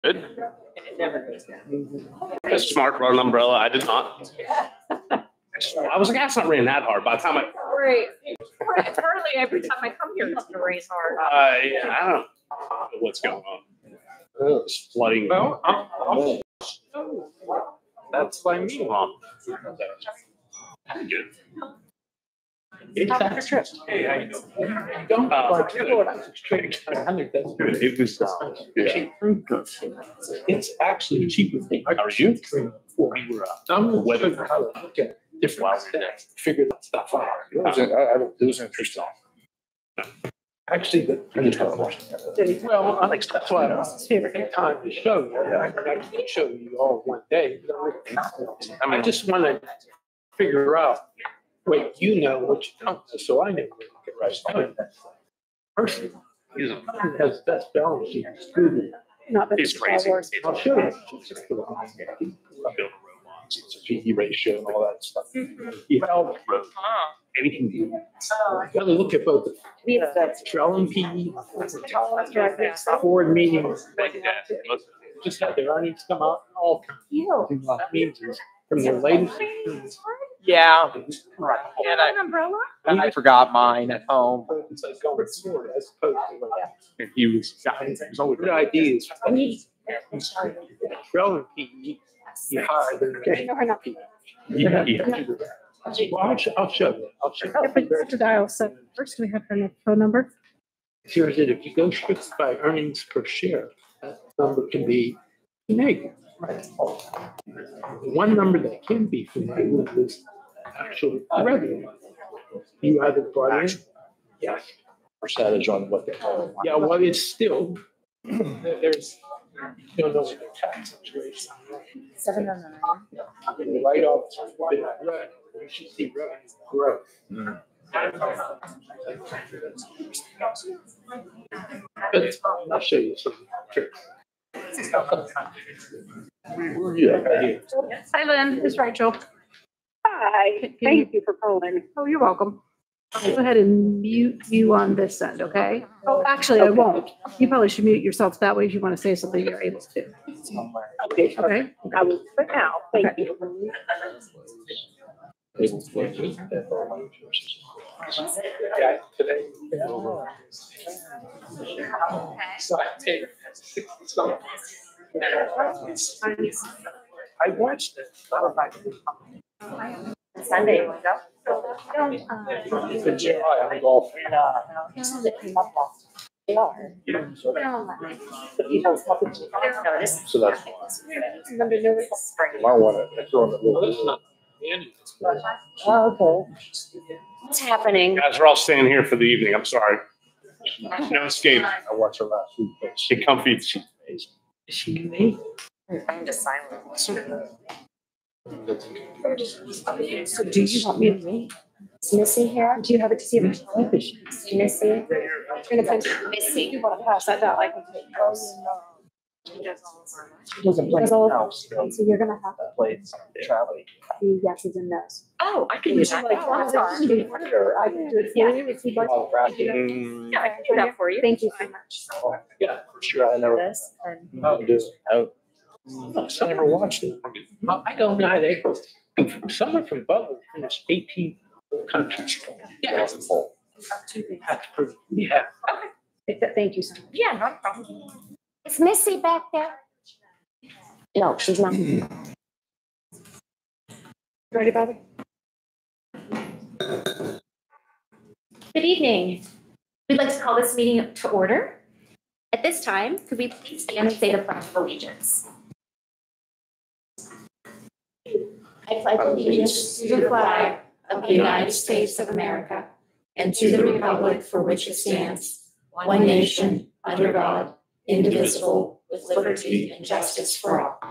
Good. Smart brought an umbrella. I did not. I was like, that's not raining that hard. By the time I. Right. It's early every time I come here. It's gonna rain hard. Yeah, I don't know what's going on. It's flooding. Well, that's what I mean. Good. It's after trip. Hey, how you doing? Don't like straight 100. That's good. It was It's actually cheaper thing. How are you? We were I'm Weather. how to look at different steps, figure that stuff out. It was interesting. Actually, well, Alex, that's why it's favorite time to show you. I can't show you all one day. I just want to figure out what you know, what you don't know, so I know where to get right. Person has the best balance sheet. Not that He's crazy. I'll show you. It's a PE ratio and all that stuff. Well, anything. You gotta look at both the trailing PE, forward meetings. Just had their earnings come out, all kinds. That means is from the latest. Yeah. Right. And Umbrella? I forgot mine at home. It's like going forward as opposed to like. He was Always good ideas. Trailing PE. You hire them. No, we're not. Yeah. Well, I'll show you. I'll show Yeah, but it's to dial. So first we have her phone number. Here's it. If you go strictly by earnings per share, that number can be negative. One number that can be negative is actual revenue. You either brought in, yes, Percentage on what they. yeah. Well, it's still there's you don't know what the tax situation. 709. Right off, right. You should see revenue growth. But I'll show you some tricks. Hi, Lynn. It's Rachel. Hi, thank you for calling. Oh, you're welcome. I'll go ahead and mute you on this end, okay? Oh, actually, I won't. You probably should mute yourself. That way, if you want to say something, you're able to. Okay, Okay? I will for now, thank you. Yeah, today. So I take 60 something. I watched it. Sunday, we go. In July, I'm golfing. They are. So that's fine. I want to throw in a Well, little. this is not Andy. Oh, okay. What's happening? guys are all staying here for the evening. I'm sorry. No escape. I watched her last week. But She comfy. She's Is she me? I'm just silent. So do you want me to wait? Is Missy here? Do you have it to see if it's Is Missy? You're gonna punch Missy. You want to pass that down, I can take those. She doesn't play Does all of house. them. So you're gonna have to Plays traveling. do yeses and nos. Oh, I can do Would you that. like Oh, that's one fine. or I can do it for you if you'd like. Oh, bracket. Yeah, I can do that for you. Thank you so much. Yeah, for sure. I never. This and I'll do it. I never watched it. I don't know how they. Someone from Butler finished 18 countries. Yeah. That's pretty. Yeah. Thank you so much. yeah, no problem. Is Missy back there? No, she's not. Ready, Bobby? Good evening. We'd like to call this meeting to order. At this time, could we please stand and say the Pledge of Allegiance? I pledge allegiance to the flag of the United States of America and to the republic for which it stands, one nation, under God, indivisible, with liberty and justice for all.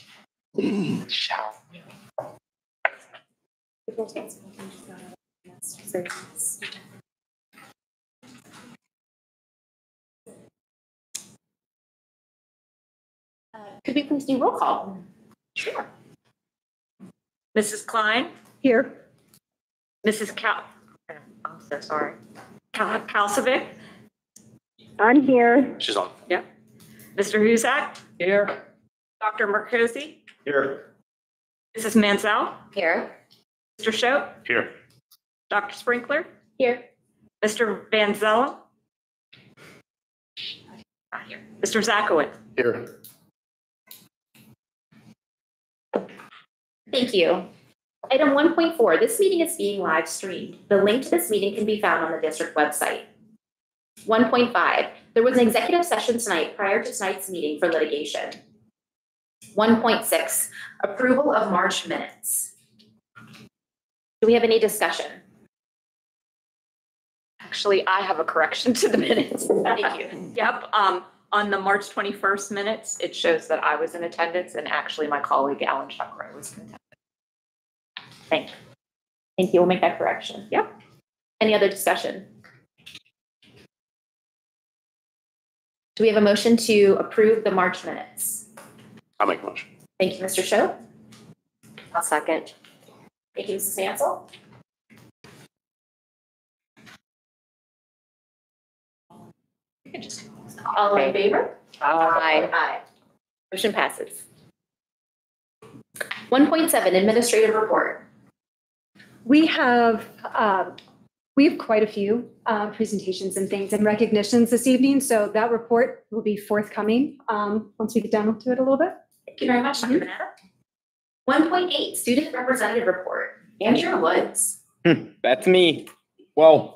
Could we please do roll call? Sure. Mrs. Klein, Here. Mrs. I'm so sorry. Kalsovic, I'm here. She's on. Mr. Husak, Here. Dr. Marcosi, Here. Mrs. Mansell, Here. Mr. Schopp, Here. Dr. Sprinkler, Here. Mr. Van Zella. Not here. Mr. Zakowitz. Here. Thank you. Item 1.4, this meeting is being live streamed. The link to this meeting can be found on the district website. 1.5, there was an executive session tonight prior to tonight's meeting for litigation. 1.6, approval of March minutes. Do we have any discussion? Actually, I have a correction to the minutes. Thank you. Yep, on the March 21st minutes, it shows that I was in attendance and actually my colleague Alan Chuckrow was in attendance. Thank you. We'll make that correction. Yep. Any other discussion? Do we have a motion to approve the March minutes? I'll make a motion. Thank you, Mr. Schopp. I'll second. Thank you, Mrs. Mansell. All in favor? Aye. Aye. Motion passes. 1.7, administrative report. We have quite a few presentations and things and recognitions this evening, so that report will be forthcoming once we get down to it a little bit. Thank you very much, Dr. Banana. 1.8, student representative report. Andrew Woods. That's me. Well,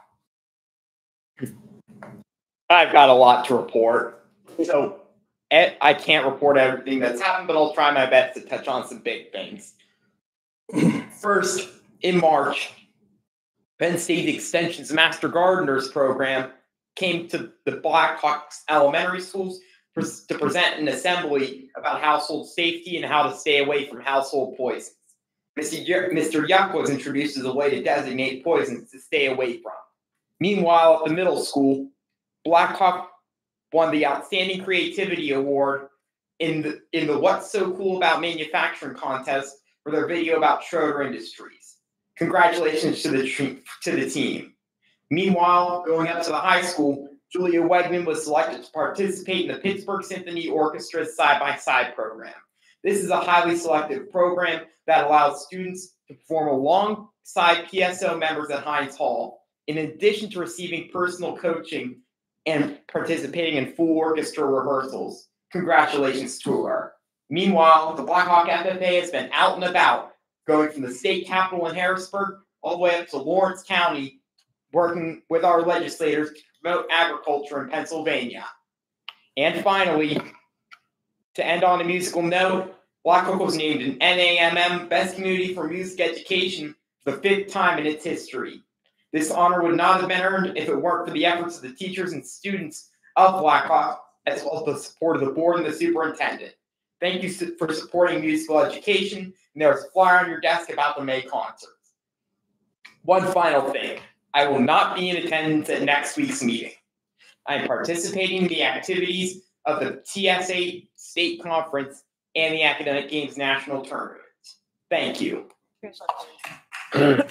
I've got a lot to report. So I can't report everything that's happened, but I'll try my best to touch on some big things. First, in March, Penn State Extension's Master Gardeners program came to the Blackhawk elementary schools to present an assembly about household safety and how to stay away from household poisons. Mr. Yuck was introduced as a way to designate poisons to stay away from. Meanwhile, at the middle school, Blackhawk won the Outstanding Creativity Award in the What's So Cool About Manufacturing contest for their video about Schroeder Industries. Congratulations to the team. Meanwhile, going up to the high school, Julia Wegman was selected to participate in the Pittsburgh Symphony Orchestra's side-by-side program. This is a highly selective program that allows students to perform alongside PSO members at Heinz Hall, in addition to receiving personal coaching and participating in full orchestra rehearsals. Congratulations to her. Meanwhile, the Blackhawk FFA has been out and about, going from the state capitol in Harrisburg all the way up to Lawrence County, working with our legislators to promote agriculture in Pennsylvania. And finally, to end on a musical note, Blackhawk was named an NAMM Best Community for Music Education for the 5th time in its history. This honor would not have been earned if it weren't for the efforts of the teachers and students of Blackhawk, as well as the support of the board and the superintendent. Thank you for supporting musical education, and there's a flyer on your desk about the May concerts. One final thing, I will not be in attendance at next week's meeting. I am participating in the activities of the TSA State Conference and the Academic Games National Tournament. Thank you. Thank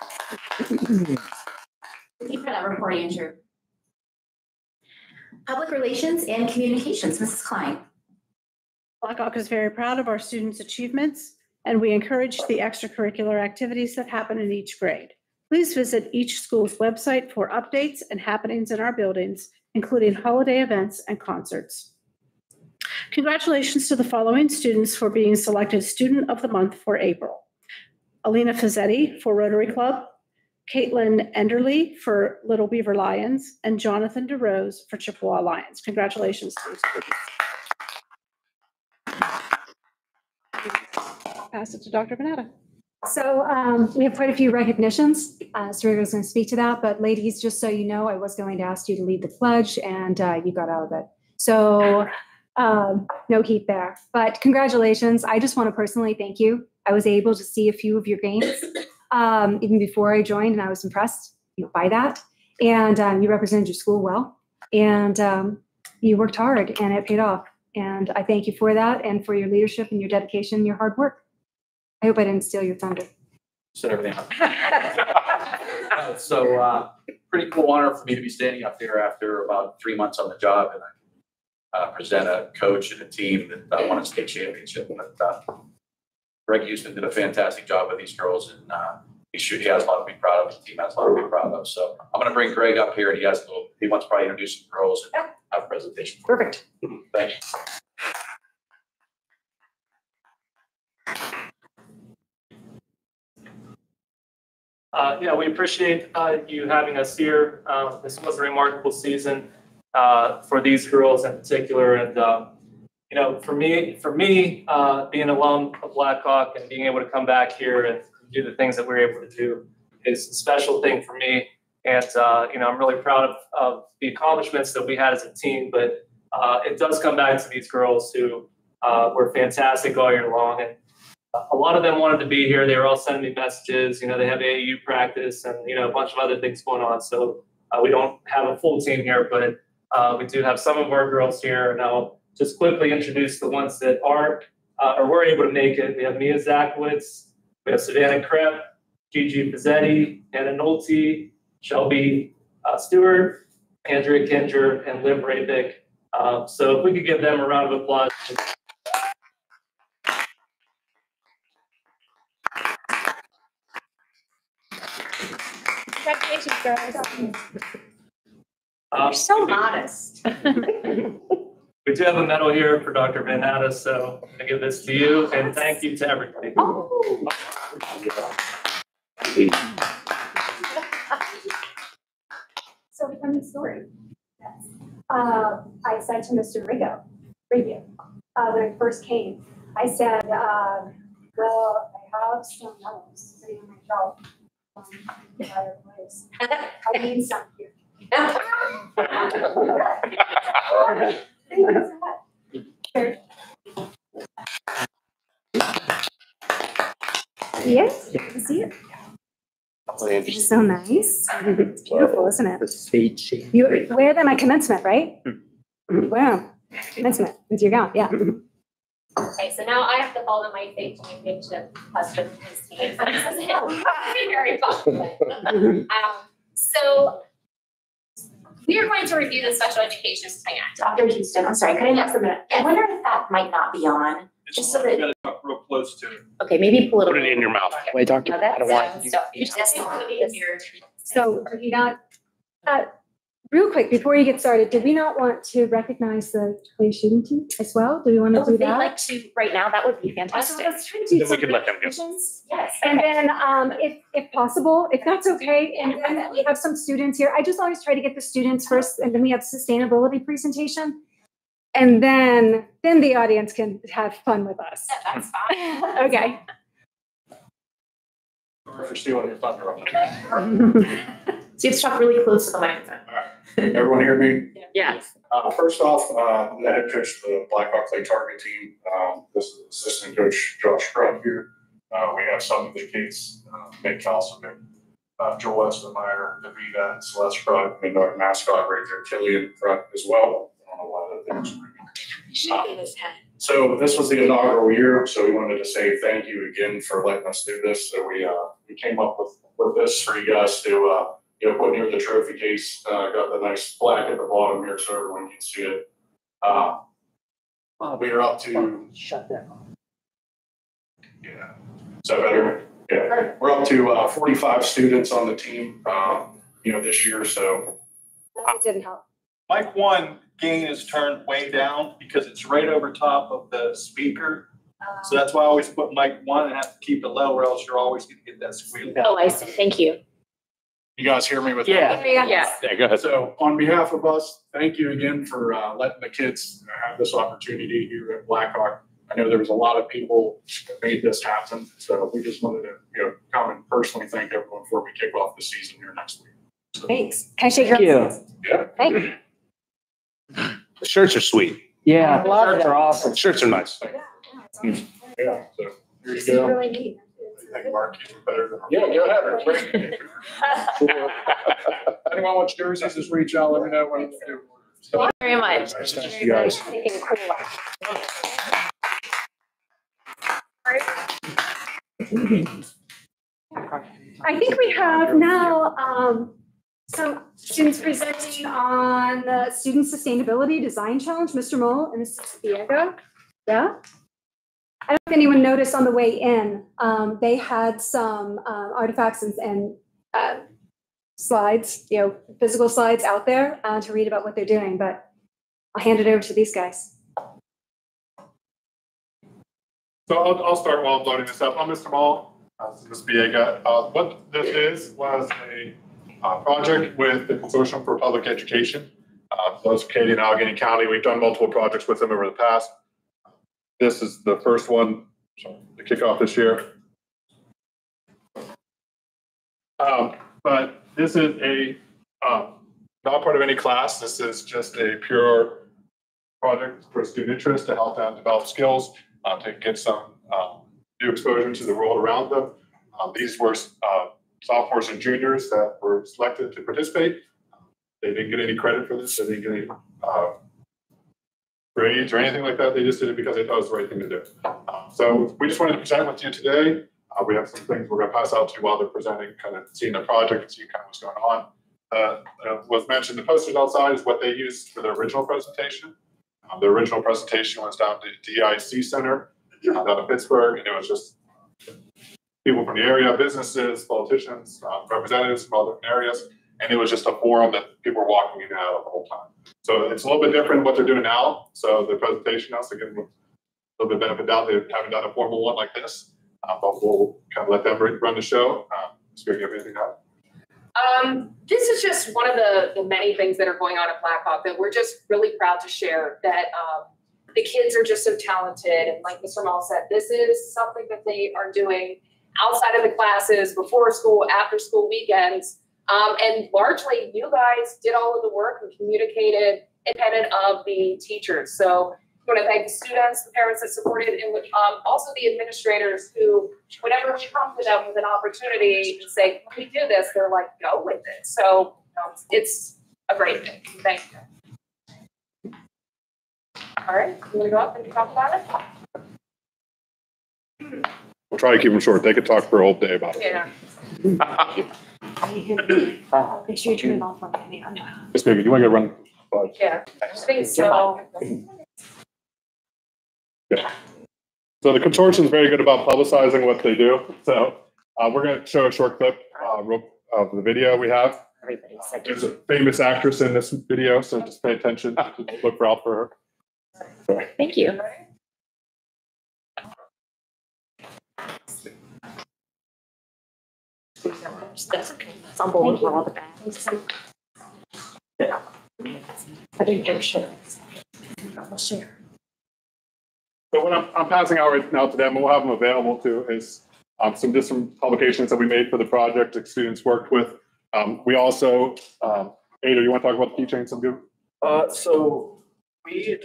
you for that report, Andrew. Public Relations and Communications, Mrs. Klein. Blackhawk is very proud of our students' achievements, and we encourage the extracurricular activities that happen in each grade. Please visit each school's website for updates and happenings in our buildings, including holiday events and concerts. Congratulations to the following students for being selected Student of the Month for April. Alina Fazzetti for Rotary Club, Caitlin Enderly for Little Beaver Lions, and Jonathan DeRose for Chippewa Lions. Congratulations to these students. Pass it to Dr. Banata. So we have quite a few recognitions. Sarita is going to speak to that, but ladies, just so you know, I was going to ask you to lead the pledge and you got out of it. So no heat there, but congratulations. I just want to personally thank you. I was able to see a few of your games even before I joined, and I was impressed by that. And you represented your school well, and you worked hard, and it paid off. And I thank you for that, and for your leadership and your dedication and your hard work. I hope I didn't steal your thunder. Set everything up. So pretty cool honor for me to be standing up here after about 3 months on the job, and present a coach and a team that won a state championship. But Greg Houston did a fantastic job with these girls, and he has a lot to be proud of. The team has a lot to be proud of. So I'm going to bring Greg up here, and he wants to probably introduce some girls and have a presentation. Perfect. Thank you. Yeah, we appreciate you having us here. This was a remarkable season for these girls in particular. And, you know, for me, being an alum of Blackhawk and being able to come back here and do the things that we're able to do is a special thing for me. And, you know, I'm really proud of the accomplishments that we had as a team. But it does come back to these girls who were fantastic all year long. And a lot of them wanted to be here. They were all sending me messages. You know, they have AAU practice and, you know, a bunch of other things going on. So we don't have a full team here, but we do have some of our girls here. And I'll just quickly introduce the ones that aren't or were able to make it. We have Mia Zakowitz, we have Savannah Krepp, Gigi Pizzetti, Anna Nolte, Shelby Stewart, Andrea Kinger, and Liv Raybick. So if we could give them a round of applause. Congratulations, girls. You're so modest. We do have a medal here for Dr. Van Addis, so I give this to you, and thank you to everybody. Oh. So funny story. I said to Mr. Riggio, when I first came, I said, well, I have some medals sitting on my shelf. I need some here. Yes, you can see it. It's so nice. It's beautiful, isn't it? You wear them at commencement, right? Wow, commencement with your gown, yeah. Okay, so now I have to follow my state championship husband and his team. So this is very popular. So we are going to review the special education plan. Dr. Houston, I'm sorry, could I ask a minute? I wonder if that might not be on, just so that. You gotta talk real close to it. Okay, maybe pull it. Put it in your mouth. Wait, Doctor, No, I don't want that's, you. you just put it in your. So do you not, real quick, before you get started, did we not want to recognize the play shooting team as well? Do we want to Oh, do if they'd that? like to, right now, that would be So fantastic. let's try to do Then we some can let them go. presentations. Yes. And then, if possible, if that's okay, and then we have some students here. I just always try to get the students first, and then we have sustainability presentation. And then the audience can have fun with us. Yeah, that's fine. Okay. For stealing your thunder. So you have to talk really close to the microphone. Everyone hear me? Yes. First off, I'm the head coach of the Blackhawk Clay Target team. This is assistant coach Josh Scrub here. We have some of the kids, Nick Kalsovic, Joel Esmermeyer, Davida, and Celeste Scrub, and our mascot right there, Killian front as well. I don't know why that thing's Shaking his head. So this was the inaugural year, so we wanted to say thank you again for letting us do this. So we came up with this for you guys to put near the trophy case. Got the nice plaque at the bottom here so everyone can see it. We are up to Shut that. yeah. Is that better? Yeah. We're up to 45 students on the team. This year. So It didn't help. Mic one gain is turned way down because it's right over top of the speaker. So that's why I always put mic one and have to keep it low or else you're always going to get that squeal. Oh, I see. Thank you. you guys hear me with Yeah. that? Yeah. Yeah, go ahead. So on behalf of us, thank you again for letting the kids have this opportunity here at Blackhawk. I know there was a lot of people that made this happen, so we just wanted to come and personally thank everyone before we kick off the season here next week. So, Thanks. Can I shake your Thank you. hand? yeah. Thank you. The shirts are sweet. Yeah, shirts are awesome. Shirts are nice. Yeah. So here This you is go. really neat. I think Mark, you did better than go ahead. Anyone wants jerseys, just reach out. Let me know when to do. Thank you very much. Thank you guys. Making cool. I think we have now Some students presenting on the Student Sustainability Design Challenge, Mr. Mole and Mrs. Diego. Yeah. I don't know if anyone noticed on the way in, they had some artifacts and slides, physical slides out there to read about what they're doing, but I'll hand it over to these guys. So I'll start while I'm loading this up. I'm Mr. Mall, this is Ms. Viega. What this was a project with the Consortium for Public Education. Located in Allegheny County. We've done multiple projects with them over the past. This is the first one to kick off this year. But this is not part of any class. This is just a pure project for student interest to help them develop skills, to get some new exposure to the world around them. These were sophomores and juniors that were selected to participate. They didn't get any credit for this. They didn't get any grades or anything like that. They just did it because they thought it was the right thing to do. So we just wanted to present with you today. We have some things we're going to pass out to you while they're presenting, kind of seeing the project and seeing kind of what's going on. Was mentioned, the posters outside is what they used for their original presentation. The original presentation was down to DIC Center down in Pittsburgh, and it was just people from the area, businesses, politicians, representatives from all different areas. And it was just a forum that people were walking in and out of the whole time. So it's a little bit different than what they're doing now. So the presentation now, so give them a little bit benefit down. They haven't done a formal one like this, but we'll kind of let them run the show. So you have anything to add? This is just one of the many things that are going on at Blackhawk that we're just really proud to share, that the kids are just so talented. And like Mr. Mall said, this is something that they are doing outside of the classes, before school, after school, weekends. And largely you guys did all of the work and communicated independent of the teachers. So I want to thank the students, the parents that supported, and also the administrators who, whenever we come to them with an opportunity and say, can we do this? They're like, go with it. So it's a great thing. Thank you. All right, I'm going to go up and talk about it. We'll try to keep them short. They could talk for a whole day about it. Yeah. Make sure you turn it off on me. Just maybe you want to go run. Yeah, I think so. Yeah. So the consortium is very good about publicizing what they do. So we're going to show a short clip of the video we have. There's a famous actress in this video, so just pay attention. Look out for her. Sorry. Thank you. It's unbelievable, all the bags. Yeah. I think they're sure. I'll share. So what I'm passing out right now to them, and we'll have them available too, is some different publications that we made for the project that students worked with. We also, Ada, you want to talk about the keychains? Some good. So we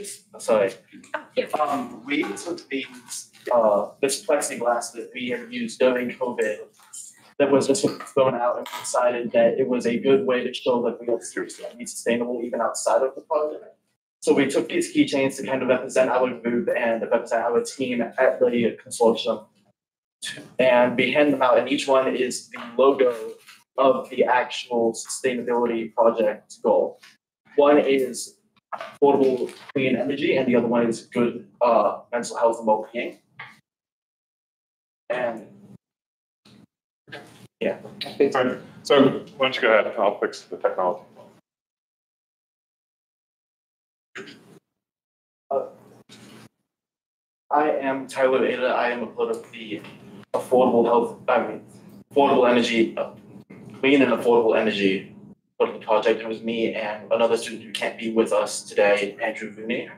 took these this plexiglass that we had used during COVID that was just thrown out, and decided that it was a good way to show that we are seriously sustainable even outside of the project. So we took these keychains to kind of represent our group and represent our team at the consortium. And we hand them out, and each one is the logo of the actual sustainability project goal. One is affordable clean energy, and the other one is good mental health and well-being. And yeah. So why don't you go ahead and I'll fix the technology. I am Tyler Ada. I am a part of the affordable energy, clean and affordable energy part of the project. It was me and another student who can't be with us today, Andrew Rooney.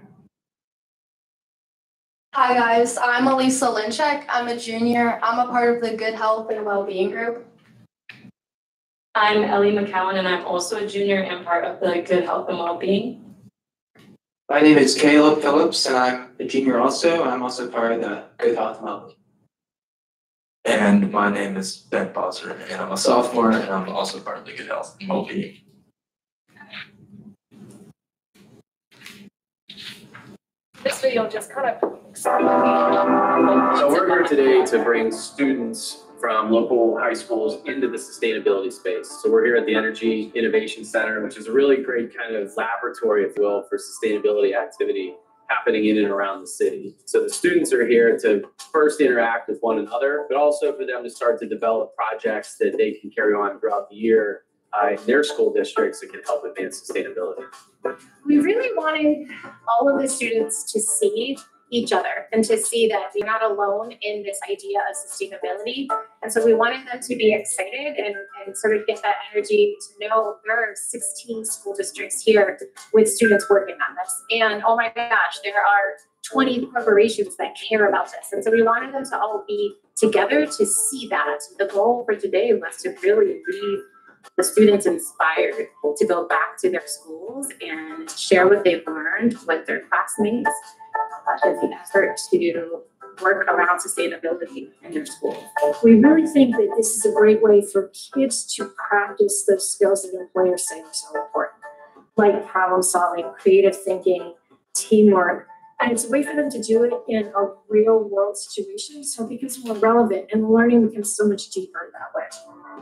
Hi guys, I'm Elisa Linchek. I'm a junior. I'm a part of the Good Health and Wellbeing group. I'm Ellie McCowan, and I'm also a junior and part of the Good Health and Wellbeing. My name is Caleb Phillips, and I'm a junior also. I'm also part of the Good Health and Wellbeing. And my name is Ben Bosser, and I'm a sophomore, and I'm also part of the Good Health and Wellbeing. This video just kind of. So we're here today to bring students from local high schools into the sustainability space. So we're here at the Energy Innovation Center, which is a really great kind of laboratory, if you will, for sustainability activity happening in and around the city. So the students are here to first interact with one another, but also for them to start to develop projects that they can carry on throughout the year in their school districts that can help advance sustainability. We really wanted all of the students to see each other and to see that we're not alone in this idea of sustainability. And so we wanted them to be excited and sort of get that energy to know there are 16 school districts here with students working on this. And oh my gosh, there are 20 corporations that care about this. And so we wanted them to all be together to see that. The goal for today was to really leave the students inspired to go back to their schools and share what they've learned with their classmates as an effort to work around sustainability in their schools. We really think that this is a great way for kids to practice those skills that employers say are so important, like problem solving, creative thinking, teamwork. And it's a way for them to do it in a real world situation, so it becomes more relevant and learning becomes so much deeper that way.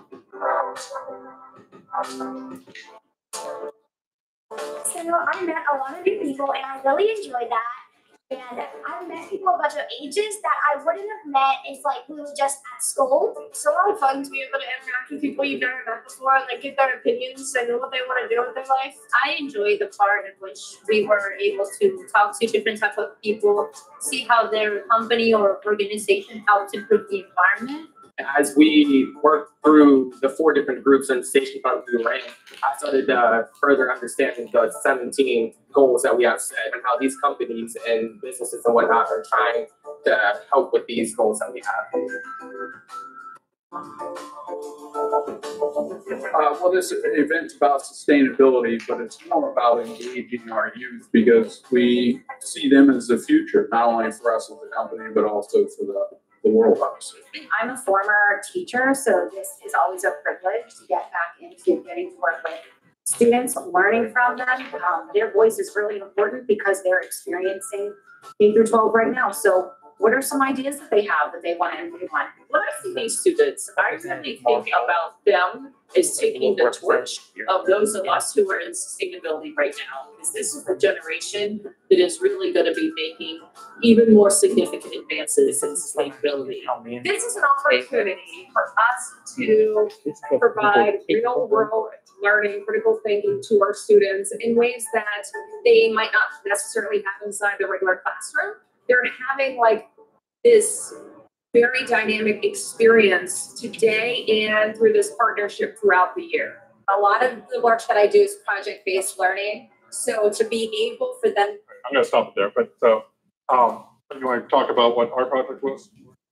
So I met a lot of new people and I really enjoyed that. And I've met people of other ages that I wouldn't have met if like we were just at school. It's a lot of fun to be able to interact with people you've never met before and like get their opinions and know what they want to do with their life. I enjoyed the part in which we were able to talk to different types of people, see how their company or organization helps improve the environment. As we worked through the 4 different groups and station funds we were in, I started further understanding the 17 goals that we have set and how these companies and businesses and whatnot are trying to help with these goals that we have. Well, this event's about sustainability, but it's more about engaging our youth because we see them as the future, not only for us as a company, but also for the world, obviously. I'm a former teacher, so this is always a privilege to get back into getting to work with students, learning from them. Their voice is really important because they're experiencing K through 12 right now. So what are some ideas that they have that they want to improve on? When I see these students, I really think about them as taking the torch of those of us who are in sustainability right now. Because this is the generation that is really going to be making even more significant advances in sustainability. This is an opportunity for us to provide real world learning, critical thinking to our students in ways that they might not necessarily have inside the regular classroom. They're having like this very dynamic experience today and through this partnership throughout the year. A lot of the work that I do is project-based learning. So to be able for them. I'm going to stop it there, but so you want to talk about what our project was?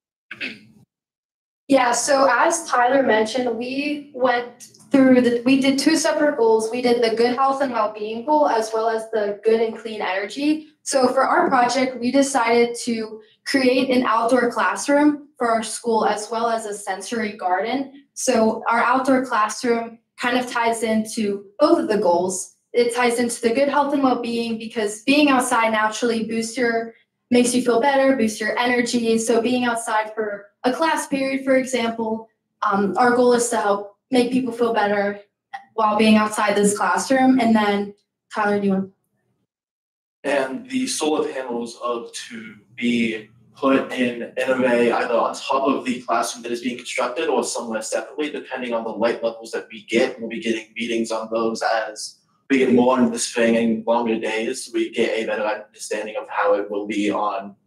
Yeah, so as Tyler mentioned, we went through we did 2 separate goals. We did the good health and well-being goal as well as the good and clean energy. So for our project, we decided to create an outdoor classroom for our school as well as a sensory garden. So our outdoor classroom kind of ties into both of the goals. It ties into the good health and well-being because being outside naturally makes you feel better, boosts your energy. So being outside for a class period, for example, our goal is to help make people feel better while being outside this classroom. And then, Tyler, do you want? And the solar panels are to be put in a way either on top of the classroom that is being constructed or somewhere separately, depending on the light levels that we get. We'll be getting readings on those as we get more into this thing in longer days. We get a better understanding of how it will be on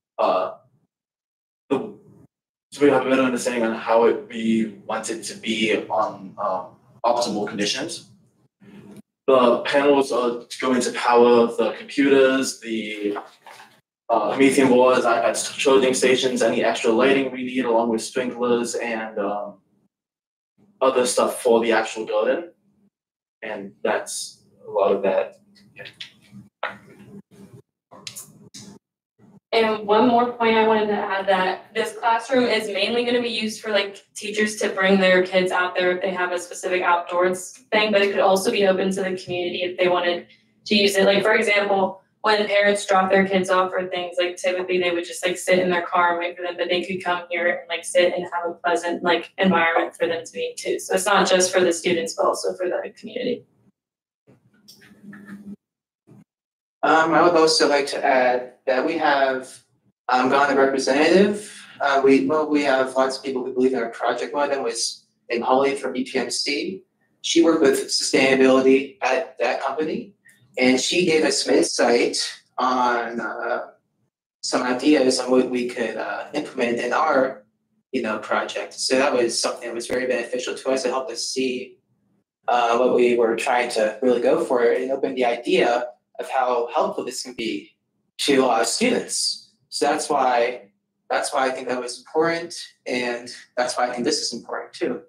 so we have a better understanding on how we want it to be on optimal conditions. The panels are going to power the computers, the methane boards, iPads, charging stations, any extra lighting we need, along with sprinklers and other stuff for the actual garden. And that's a lot of that. Yeah. And one more point I wanted to add that this classroom is mainly going to be used for like teachers to bring their kids out there if they have a specific outdoors thing, but it could also be open to the community if they wanted to use it. Like for example, when parents drop their kids off or things, like typically they would just like sit in their car and wait for them, but they could come here and like sit and have a pleasant like environment for them to be too. So it's not just for the students, but also for the community. I would also like to add that we have gone the representative. We have lots of people who believe in our project. One of them was named Holly from EPMC. She worked with sustainability at that company, and she gave us some insight on some ideas on what we could implement in our, project. So that was something that was very beneficial to us. It helped us see what we were trying to really go for, and opened the idea of how helpful this can be to a lot of students. So that's why I think that was important, and that's why I think this is important too.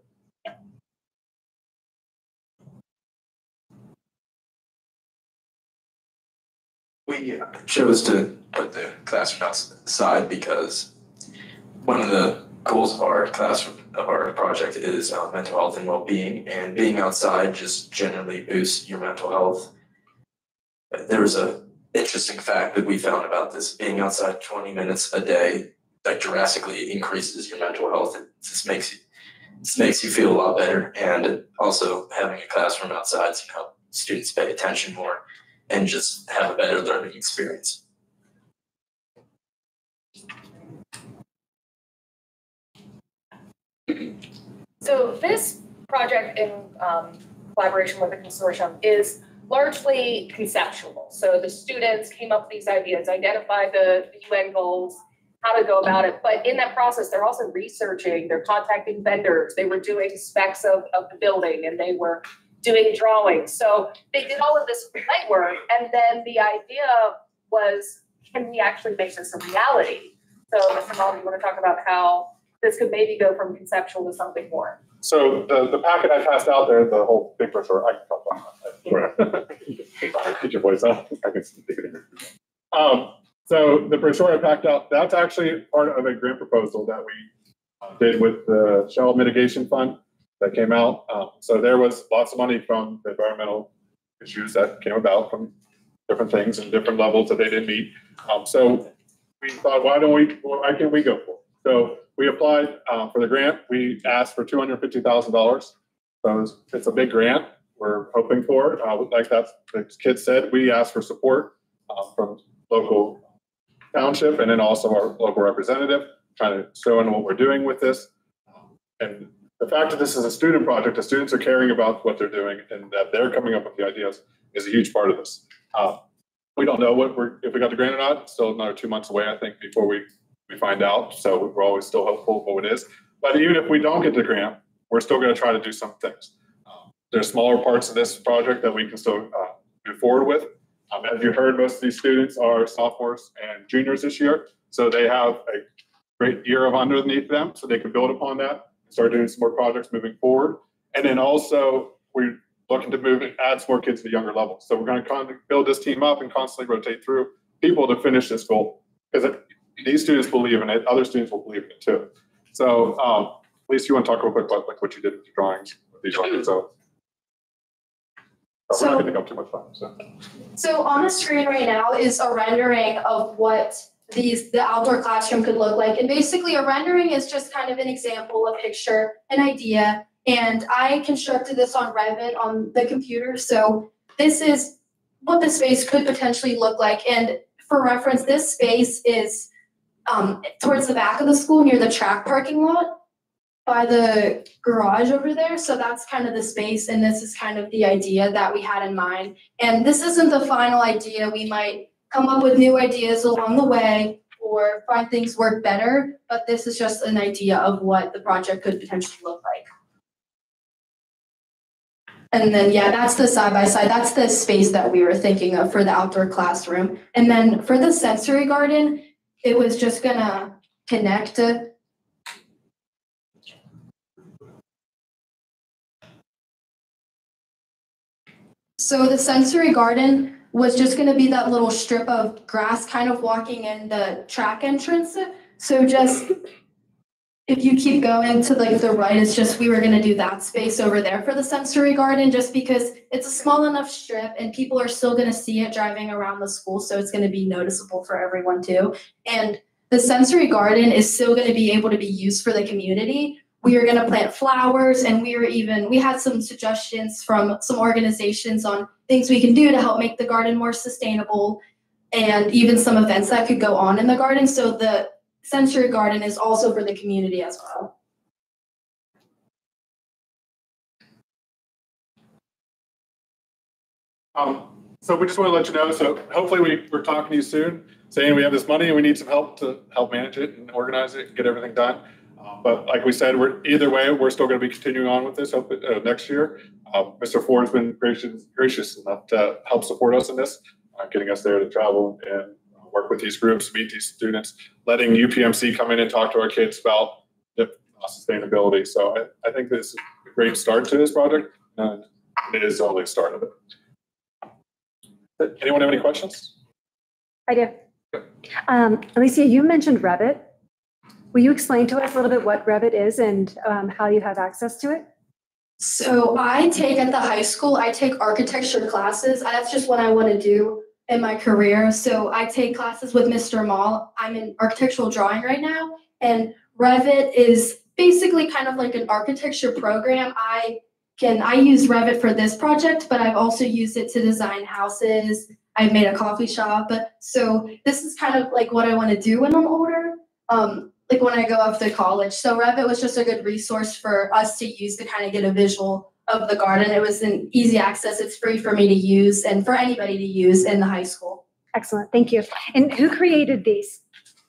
We chose to put the classroom outside because one of the goals of our project is mental health and well-being, and being outside just generally boosts your mental health. There was a interesting fact that we found about this: being outside 20 minutes a day, that drastically increases your mental health. It just makes you feel a lot better, and also having a classroom outside can help students pay attention more and just have a better learning experience. So this project in collaboration with the consortium is largely conceptual. So the students came up with these ideas, identified the UN goals, how to go about it. But in that process, they're also researching, they're contacting vendors, they were doing specs of the building, and they were doing drawings. So they did all of this legwork, and then the idea was, can we actually make this a reality? So Mr. Mull, you want to talk about how this could maybe go from conceptual to something more? So the packet I passed out there, the whole big brochure, I can talk about that. Get your voice out. I can speak it in. So the brochure I packed out, that's actually part of a grant proposal that we did with the Shell Mitigation Fund that came out. So there was lots of money from the environmental issues that came about from different things and different levels that they didn't meet. So we thought, why can't we go for it? So we applied for the grant. We asked for $250,000. So it's a big grant we're hoping for. Like the kid said, we asked for support from local township and then also our local representative, trying to show them what we're doing with this. And the fact that this is a student project, the students are caring about what they're doing and that they're coming up with the ideas is a huge part of this. We don't know if we got the grant or not. It's still another 2 months away, I think, before we find out. So we're always still hopeful for what it is. But even if we don't get the grant, we're still going to try to do some things. There's smaller parts of this project that we can still move forward with. As you heard, most of these students are sophomores and juniors this year. So they have a great year of underneath them, so they can build upon that and start doing some more projects moving forward. And then also, we're looking to add some more kids to the younger levels. So we're going to build this team up and constantly rotate through people to finish this goal. Because these students believe in it, other students will believe in it too. So, Lisa, you want to talk real quick about what you did with the drawings with these ones? So we're not going to take up too much time. So on the screen right now is a rendering of what the outdoor classroom could look like. And basically a rendering is just kind of an example, a picture, an idea. And I constructed this on Revit on the computer. So this is what the space could potentially look like. And for reference, this space is towards the back of the school near the track parking lot by the garage over there. So that's kind of the space, and this is kind of the idea that we had in mind. And this isn't the final idea. We might come up with new ideas along the way or find things work better, but this is just an idea of what the project could potentially look like. And then, yeah, that's the side-by-side. That's the space that we were thinking of for the outdoor classroom. And then for the sensory garden, it was just gonna connect to So the sensory garden was just going to be that little strip of grass kind of walking in the track entrance. So just if you keep going to like the right, it's just we were gonna do that space over there for the sensory garden, just because it's a small enough strip and people are still gonna see it driving around the school, so it's gonna be noticeable for everyone too. And the sensory garden is still gonna be able to be used for the community. We are gonna plant flowers, and we had some suggestions from some organizations on things we can do to help make the garden more sustainable, and even some events that could go on in the garden. So the sensory garden is also for the community as well. So we just want to let you know, so hopefully we're talking to you soon, saying we have this money and we need some help to help manage it and organize it and get everything done. But like we said, either way, we're still going to be continuing on with this next year. Mr. Ford's been gracious enough to help support us in this, getting us there to travel and work with these groups, meet these students, letting UPMC come in and talk to our kids about sustainability. So I think this is a great start to this project, and it is only the start of it. Anyone have any questions? I do. Alicia, you mentioned Revit. Will you explain to us a little bit what Revit is and how you have access to it? So at the high school, I take architecture classes. That's just what I want to do in my career. So I take classes with Mr. Mall. I'm in architectural drawing right now, and Revit is basically kind of like an architecture program. I use Revit for this project, but I've also used it to design houses. I've made a coffee shop. So this is kind of like what I want to do when I'm older, like when I go off to college. So Revit was just a good resource for us to use to kind of get a visual of the garden. It was an easy access. It's free for me to use and for anybody to use in the high school. Excellent, thank you. And who created these?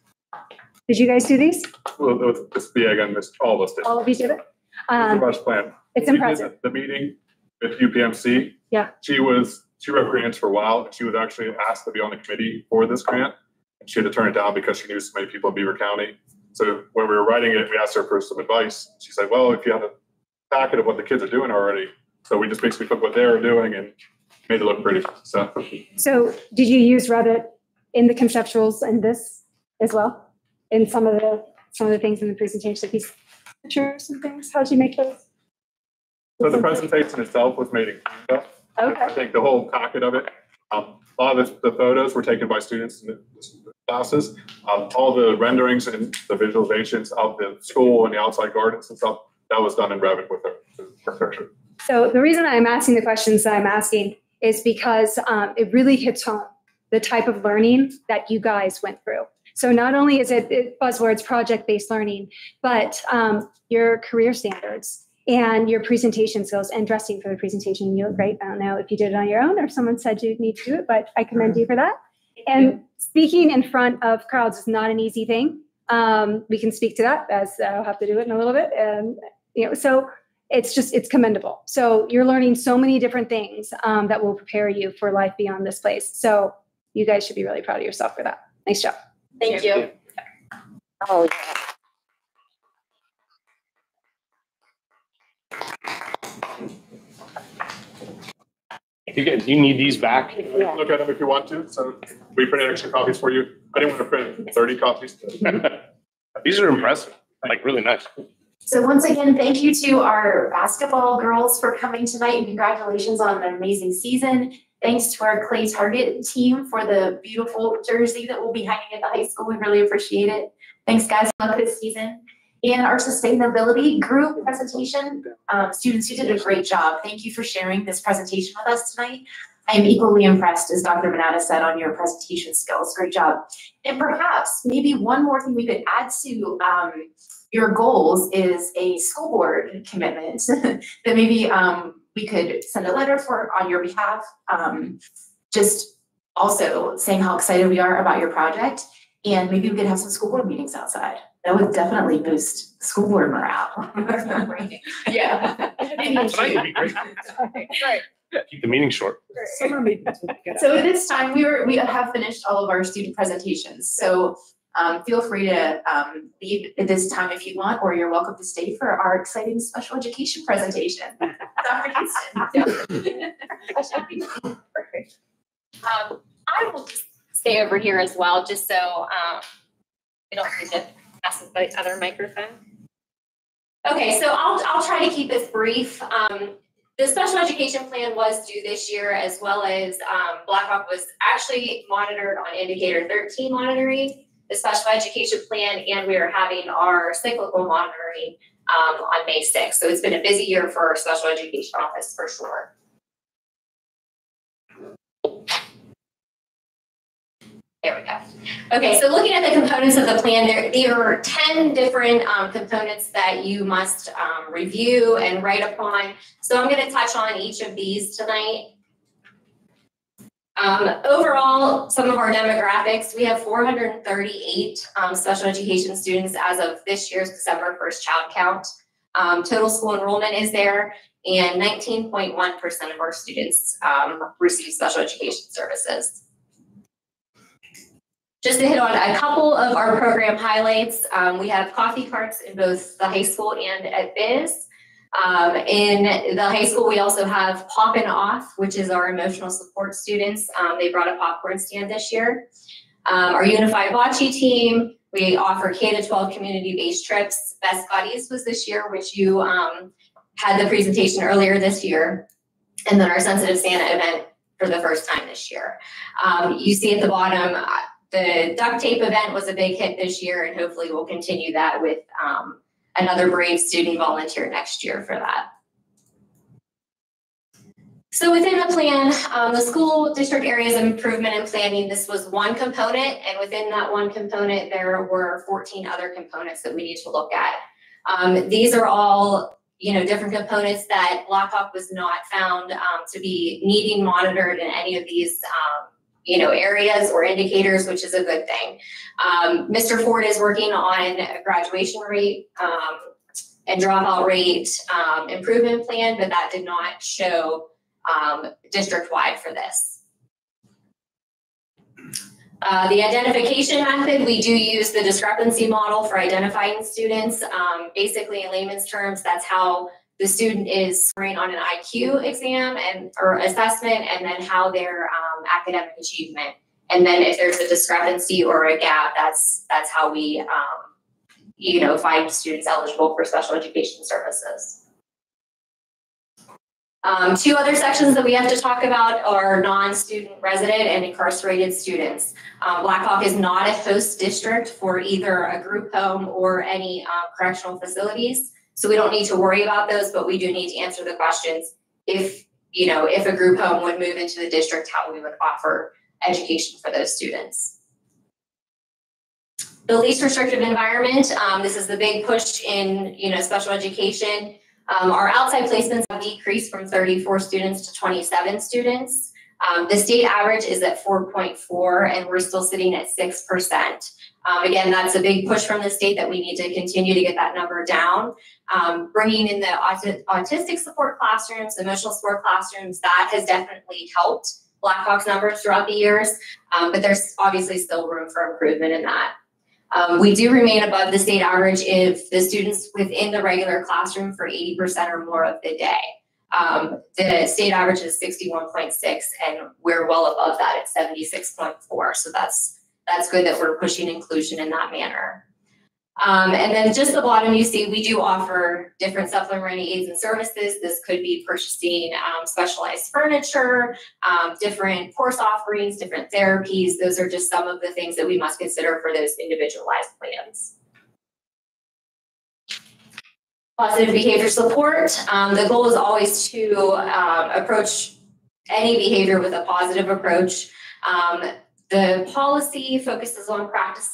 Did you guys do these? Well, it's again, all of us did. All of you did it? Plan. It's impressive. The meeting with UPMC. Yeah. She wrote grants for a while, and she was actually asked to be on the committee for this grant. And she had to turn it down because she knew so many people in Beaver County. So when we were writing it, we asked her for some advice. She said, well, if you have a packet of what the kids are doing already. So we just basically took what they were doing and made it look pretty. So did you use Revit in the conceptuals and this as well? In some of the things in the presentation, like these pictures and things? How did you make those? So the presentation itself was made in Canva. Okay. I think the whole packet of it, a lot of the photos were taken by students in the classes. All the renderings and the visualizations of the school and the outside gardens and stuff, that was done in Revit with the picture. So the reason I'm asking the questions that I'm asking is because it really hits home the type of learning that you guys went through. So not only is it buzzwords, project-based learning, but your career standards and your presentation skills and dressing for the presentation. You look great. I don't know if you did it on your own or someone said you need to do it, but I commend you for that. And speaking in front of crowds is not an easy thing. We can speak to that, as I'll have to do it in a little bit. And so it's commendable. So you're learning so many different things that will prepare you for life beyond this place. So you guys should be really proud of yourself for that. Nice job. Thank you. Oh, yeah. You need these back? Look at them if you want to. So we printed extra copies for you. I didn't want to print 30 copies. These are impressive, like really nice. So once again, thank you to our basketball girls for coming tonight, and congratulations on an amazing season. Thanks to our Clay Target team for the beautiful jersey that we'll be hanging at the high school. We really appreciate it. Thanks, guys. Good luck this season. And our sustainability group presentation, students, you did a great job. Thank you for sharing this presentation with us tonight. I am equally impressed, as Dr. Manata said, on your presentation skills. Great job. And perhaps maybe one more thing we could add to your goals is a school board commitment that maybe we could send a letter for on your behalf, just also saying how excited we are about your project, and maybe we could have some school board meetings outside. That would definitely boost school board morale. Yeah. Tonight would be great. Right. Keep the meeting short. So at this time, we have finished all of our student presentations. So feel free to leave at this time if you want, or you're welcome to stay for our exciting special education presentation. Dr. Houston. Perfect. I will just stay over here as well, just so we don't need to pass the other microphone. Okay, so I'll try to keep this brief. The special education plan was due this year, as well as Blackhawk was actually monitored on indicator 13 monitoring, the special education plan, and we are having our cyclical monitoring on May 6th. So it's been a busy year for our special education office for sure. There we go. Okay, so looking at the components of the plan, there are 10 different components that you must review and write upon. So I'm going to touch on each of these tonight. Overall, some of our demographics, we have 438 special education students as of this year's December 1st child count. Total school enrollment is there, and 19.1% of our students receive special education services. Just to hit on a couple of our program highlights, we have coffee carts in both the high school and at Biz. In the high school, we also have Pop and Off, which is our emotional support students. They brought a popcorn stand this year. Our Unified Bocce team, we offer K-12 community-based trips. Best Buddies was this year, which you had the presentation earlier this year. And then our Sensitive Santa event for the first time this year. You see at the bottom, the duct tape event was a big hit this year, and hopefully we'll continue that with another brave student volunteer next year for that. So within the plan, the school district areas of improvement and planning, this was one component, and within that one component, there were 14 other components that we need to look at. These are all, different components that Blackhawk was not found to be needing monitored in any of these areas or indicators, which is a good thing. Mr. Ford is working on a graduation rate and dropout rate improvement plan, but that did not show district-wide for this. The identification method, we do use the discrepancy model for identifying students. Basically, in layman's terms, that's how the student is scoring on an IQ exam or assessment, and then how their academic achievement. And then if there's a discrepancy or a gap, that's how we, find students eligible for special education services. Two other sections that we have to talk about are non-student resident and incarcerated students. Blackhawk is not a host district for either a group home or any correctional facilities. So we don't need to worry about those, but we do need to answer the questions if a group home would move into the district, how we would offer education for those students. The least restrictive environment, this is the big push in special education. Our outside placements have decreased from 34 students to 27 students. The state average is at 4.4, and we're still sitting at 6%. Again, that's a big push from the state that we need to continue to get that number down. Bringing in the autistic support classrooms, emotional support classrooms, that has definitely helped Blackhawk's numbers throughout the years, but there's obviously still room for improvement in that. We do remain above the state average if the students within the regular classroom for 80% or more of the day. The state average is 61.6, and we're well above that at 76.4. So that's good that we're pushing inclusion in that manner. And then just the bottom, you see we do offer different supplementary aids and services. This could be purchasing specialized furniture, different course offerings, different therapies. Those are just some of the things that we must consider for those individualized plans. Positive behavior support. The goal is always to approach any behavior with a positive approach. The policy focuses on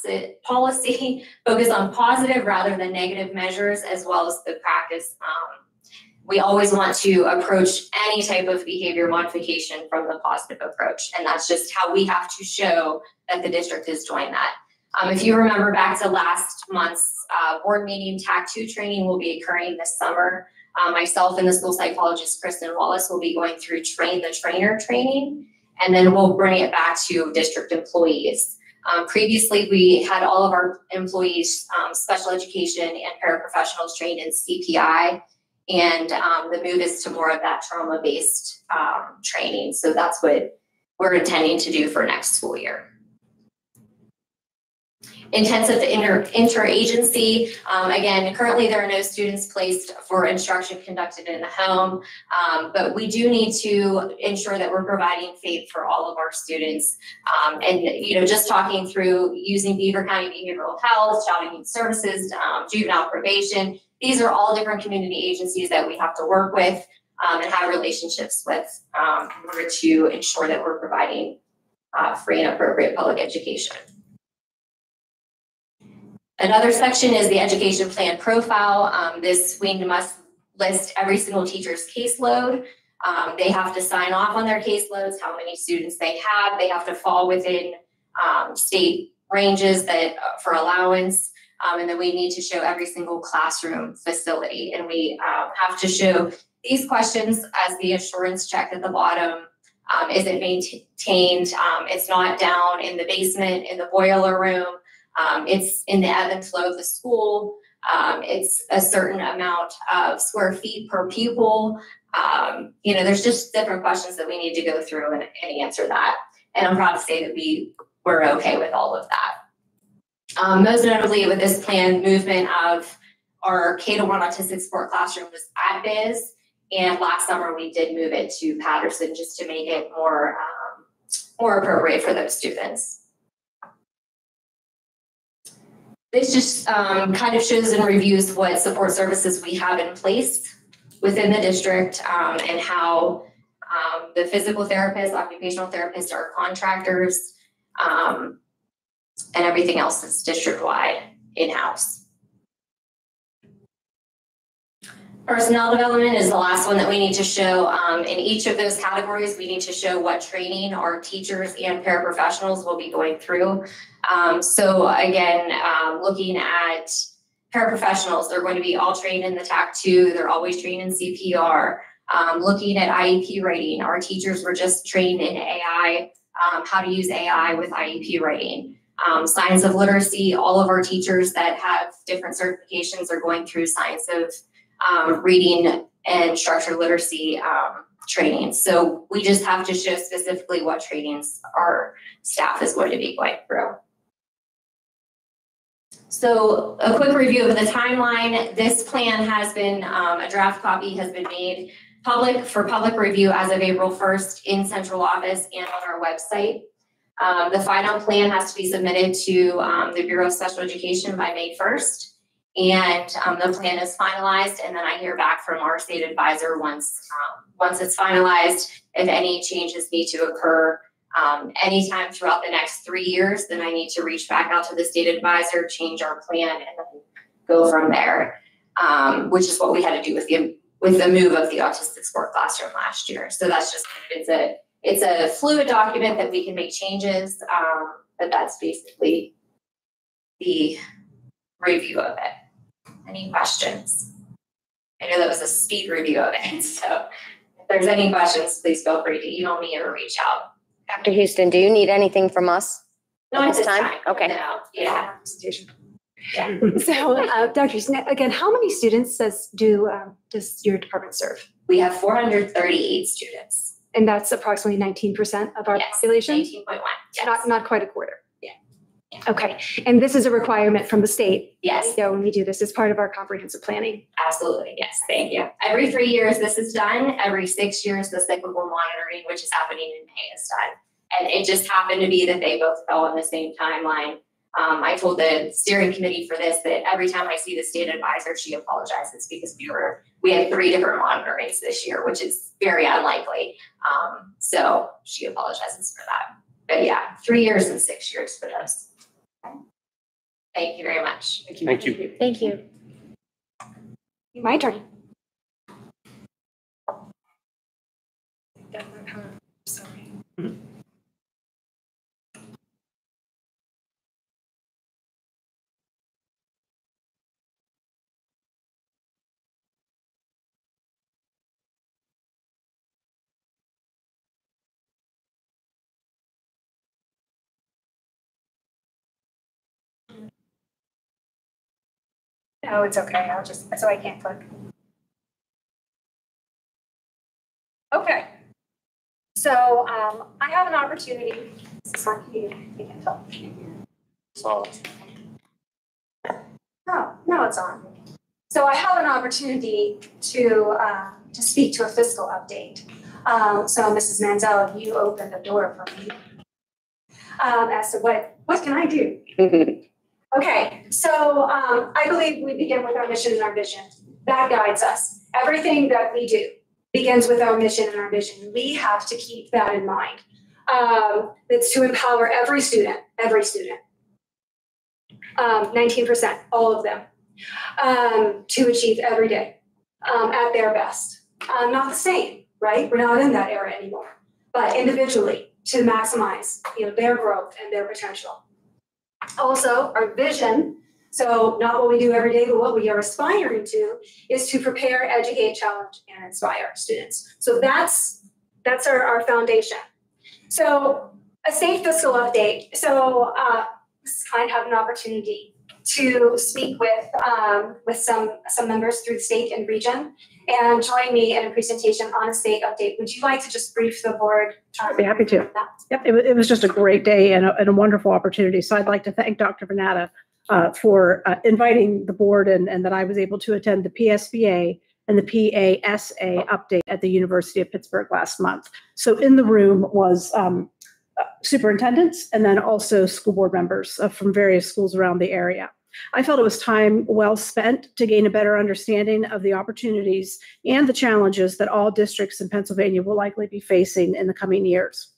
positive rather than negative measures, as well as the practice. We always want to approach any type of behavior modification from the positive approach, and that's just how we have to show that the district is doing that. If you remember back to last month's board meeting, TAC 2 training will be occurring this summer. Myself and the school psychologist, Kristen Wallace, will be going through train the trainer training, and then we'll bring it back to district employees. Previously, we had all of our employees, special education and paraprofessionals trained in CPI, and the move is to more of that trauma-based training. So that's what we're intending to do for next school year. intensive interagency. Again, currently there are no students placed for instruction conducted in the home, but we do need to ensure that we're providing FAPE for all of our students. And just talking through using Beaver County Behavioral Health, Child and Youth Services, juvenile probation, these are all different community agencies that we have to work with and have relationships with in order to ensure that we're providing free and appropriate public education. Another section is the education plan profile. This wing must list every single teacher's caseload. They have to sign off on their caseloads, how many students they have. They have to fall within state ranges that for allowance. And then we need to show every single classroom facility. And we have to show these questions as the assurance check at the bottom. Is it maintained? It's not down in the basement, in the boiler room. It's in the ebb and flow of the school. It's a certain amount of square feet per pupil. There's just different questions that we need to go through and answer that. And I'm proud to say that we're okay with all of that. Most notably with this plan, movement of our K-1 autistic support classroom was at Biz. And last summer we did move it to Patterson just to make it more appropriate for those students. This just kind of shows and reviews what support services we have in place within the district and how the physical therapists, occupational therapists are contractors and everything else is district-wide in-house. Personnel development is the last one that we need to show. In each of those categories, we need to show what training our teachers and paraprofessionals will be going through. So again, looking at paraprofessionals, they're going to be all trained in the TAC2. They're always trained in CPR. Looking at IEP writing, our teachers were just trained in AI, how to use AI with IEP writing. Science of literacy, all of our teachers that have different certifications are going through science of reading and structured literacy training. So we just have to show specifically what trainings our staff is going to be going through. So a quick review of the timeline. This plan has been, a draft copy has been made for public review as of April 1st in central office and on our website. The final plan has to be submitted to the Bureau of Special Education by May 1st. And the plan is finalized, and then I hear back from our state advisor once it's finalized. If any changes need to occur anytime throughout the next 3 years, then I need to reach back out to the state advisor, change our plan, and then go from there, which is what we had to do with the move of the autistic support classroom last year. So that's just, it's a fluid document that we can make changes, but that's basically the review of it. Any questions? I know that was a speed review of it, so if there's any questions, please feel free to email me or reach out. Dr. Houston, do you need anything from us? No, at this time? Okay. No, yeah. Yeah. So, Dr. Houston, again, how many students does your department serve? We have 438 students. And that's approximately 19% of our population? 19.1, yes. Not quite a quarter. Okay, and this is a requirement from the state. Yes. So when we do this as part of our comprehensive planning. Absolutely, yes, thank you. Every 3 years this is done. Every 6 years the cyclical monitoring, which is happening in May, is done. And it just happened to be that they both fell on the same timeline. I told the steering committee for this that every time I see the state advisor, she apologizes because we had 3 different monitorings this year, which is very unlikely. So she apologizes for that. But yeah, 3 years and 6 years for those. Thank you very much. Thank you. Thank you. My turn. Sorry. No, it's okay. So I can't click. Okay. So I have an opportunity. You can tell. So it's on. So I have an opportunity to speak to a fiscal update. So Mrs. Manzel, you opened the door for me as to what can I do? Okay, so I believe we begin with our mission and our vision. That guides us. Everything that we do begins with our mission and our vision. We have to keep that in mind. It's to empower every student, 19%, all of them, to achieve every day at their best. Not the same, right? We're not in that era anymore, but individually to maximize, their growth and their potential. Also, our vision, so not what we do every day, but what we are aspiring to, is to prepare, educate, challenge, and inspire students. So that's our foundation. So a state fiscal update. So this kind of have an opportunity to speak with some members through the state and region and join me in a presentation on a state update. Would you like to just brief the board? I'd be happy to. Yep, it was just a great day and a wonderful opportunity. So I'd like to thank Dr. Vanatta for inviting the board and that I was able to attend the PSBA and the PASA update at the University of Pittsburgh last month. So in the room was superintendents and then also school board members from various schools around the area. I felt it was time well spent to gain a better understanding of the opportunities and the challenges that all districts in Pennsylvania will likely be facing in the coming years.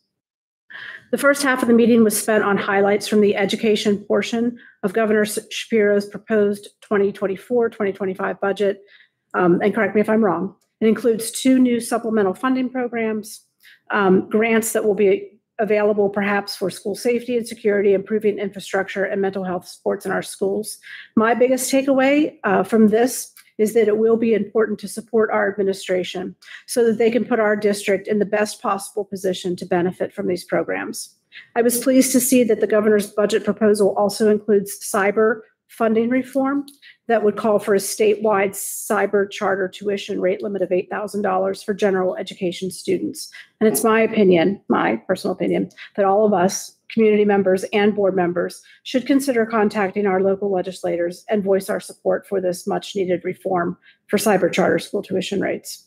The first half of the meeting was spent on highlights from the education portion of Governor Shapiro's proposed 2024-2025 budget. And correct me if I'm wrong, it includes 2 new supplemental funding programs, grants that will be available perhaps for school safety and security, improving infrastructure and mental health supports in our schools. My biggest takeaway from this is that it will be important to support our administration so that they can put our district in the best possible position to benefit from these programs. I was pleased to see that the governor's budget proposal also includes cyber funding reform that would call for a statewide cyber charter tuition rate limit of $8,000 for general education students. And it's my opinion, my personal opinion, that all of us, community members and board members, should consider contacting our local legislators and voice our support for this much needed reform for cyber charter school tuition rates.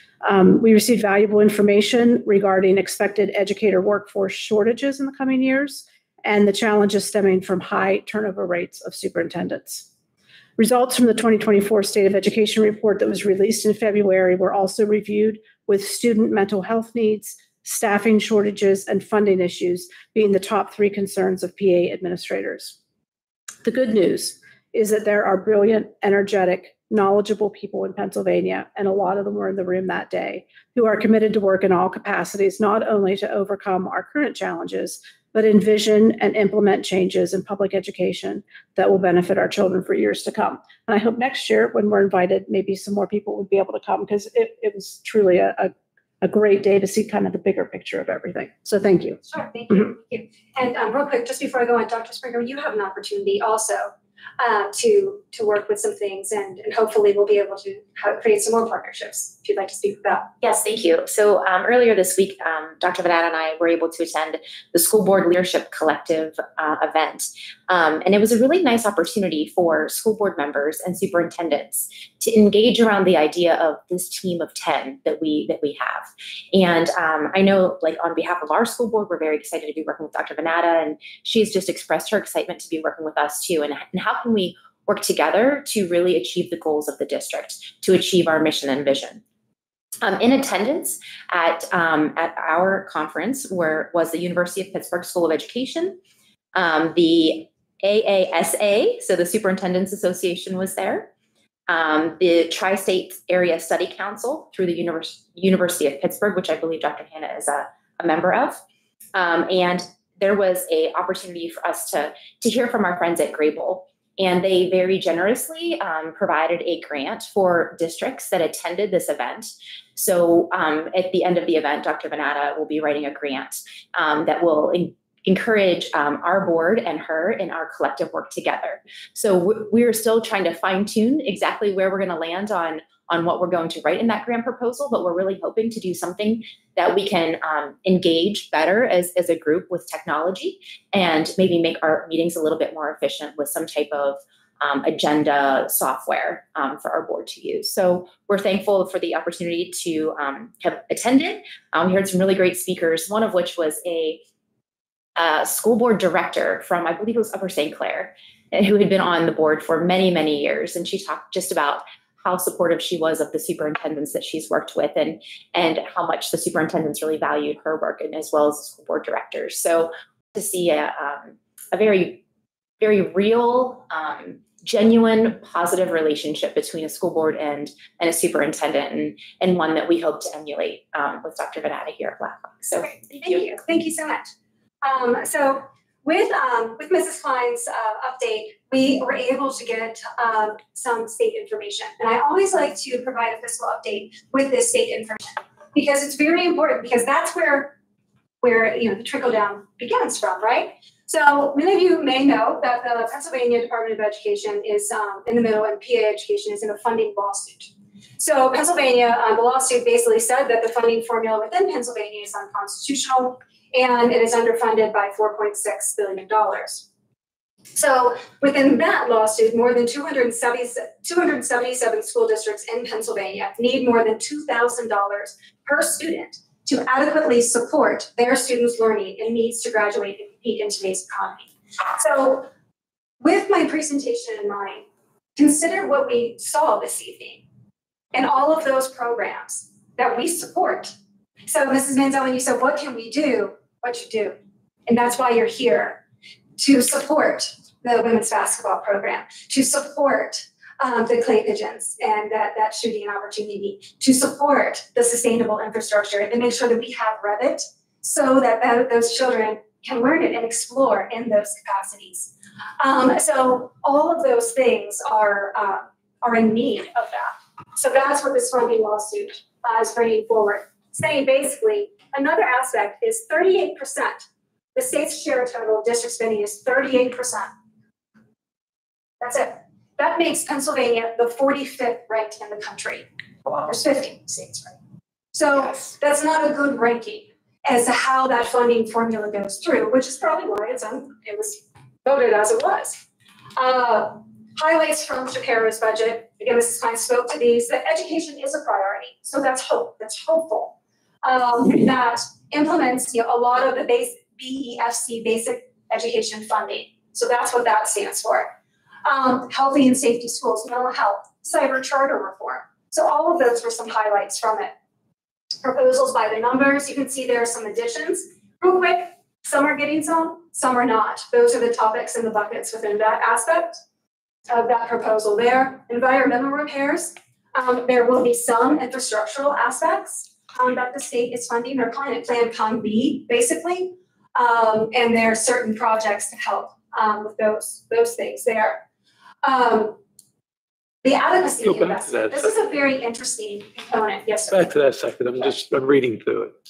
We received valuable information regarding expected educator workforce shortages in the coming years and the challenges stemming from high turnover rates of superintendents. Results from the 2024 State of Education report that was released in February were also reviewed, with student mental health needs, staffing shortages, and funding issues being the top 3 concerns of PA administrators. The good news is that there are brilliant, energetic, knowledgeable people in Pennsylvania, and a lot of them were in the room that day, who are committed to work in all capacities, not only to overcome our current challenges, but envision and implement changes in public education that will benefit our children for years to come. And I hope next year, when we're invited, maybe some more people would be able to come, because it was truly a great day to see kind of the bigger picture of everything. So thank you. Sure, thank you. Thank you. And real quick, just before I go on, Dr. Springer, you have an opportunity also to work with some things, and hopefully we'll be able to create some more partnerships, if you'd like to speak about. Yes, thank you. So earlier this week, Dr. Vanatta and I were able to attend the School Board Leadership Collective event. And it was a really nice opportunity for school board members and superintendents to engage around the idea of this team of 10 that we have. And I know, like, on behalf of our school board, we're very excited to be working with Dr. Vanatta, and she's just expressed her excitement to be working with us too. And how can we work together to really achieve the goals of the district, to achieve our mission and vision? In attendance at our conference was the University of Pittsburgh School of Education, the AASA, so the Superintendents Association was there, the Tri-State Area Study Council through the University of Pittsburgh, which I believe Dr. Hanna is a member of, and there was an opportunity for us to hear from our friends at Grable. And they very generously provided a grant for districts that attended this event. So at the end of the event, Dr. Vanatta will be writing a grant that will encourage our board and her in our collective work together. So we're still trying to fine tune exactly where we're going to land on what we're going to write in that grant proposal, but we're really hoping to do something that we can engage better as a group with technology and maybe make our meetings a little bit more efficient with some type of agenda software for our board to use. So we're thankful for the opportunity to have attended. We heard some really great speakers, one of which was a school board director from, I believe it was Upper St. Clair, who had been on the board for many, many years. And she talked just about how supportive she was of the superintendents that she's worked with, and how much the superintendents really valued her work, and as well as the school board directors. So to see a very, very real, genuine, positive relationship between a school board and a superintendent, and one that we hope to emulate with Dr. Venata here at Blackhawk. So thank you. Thank you so much. So with Mrs. Klein's update, we were able to get some state information. And I always like to provide a fiscal update with this state information, because it's very important, because that's where the trickle down begins from, right? So many of you may know that the Pennsylvania Department of Education is in the middle, and PA Education is in a funding lawsuit. So Pennsylvania, the lawsuit basically said that the funding formula within Pennsylvania is unconstitutional, and it is underfunded by $4.6 billion. So within that lawsuit, more than 277 school districts in Pennsylvania need more than $2,000 per student to adequately support their students' learning and needs to graduate and compete in today's economy. So with my presentation in mind, consider what we saw this evening and all of those programs that we support. So Mrs. Manzelli, you said, what can we do? What you do. And that's why you're here, to support the women's basketball program, to support the clay pigeons and that shooting opportunity, to support the sustainable infrastructure, and to make sure that we have Revit so that those children can learn it and explore in those capacities. So all of those things are in need of that. So that's what this funding lawsuit is bringing forward, saying basically another aspect is 38%. The state's share of total district spending is 38%. That's it. That makes Pennsylvania the 45th ranked in the country. Wow. There's 50 states, right? So that's not a good ranking as to how that funding formula goes through, which is probably why it was voted as it was. Highlights from Shapiro's budget. Again, Mrs. Klein spoke to these, that education is a priority. So that's hope, that's hopeful. That implements a lot of the BEFC, basic education funding. So that's what that stands for. Healthy and safety schools, mental health, cyber charter reform. So all of those were some highlights from it. Proposals by the numbers. You can see there are some additions. Real quick, some are getting some are not. Those are the topics and the buckets within that aspect of that proposal there. Environmental repairs. There will be some infrastructural aspects that the state is funding. They're calling it Plan Con B, basically. And there are certain projects to help with those things there. The adequacy investment. This is a very interesting component. Yes, sir. Back to that second. I'm reading through it.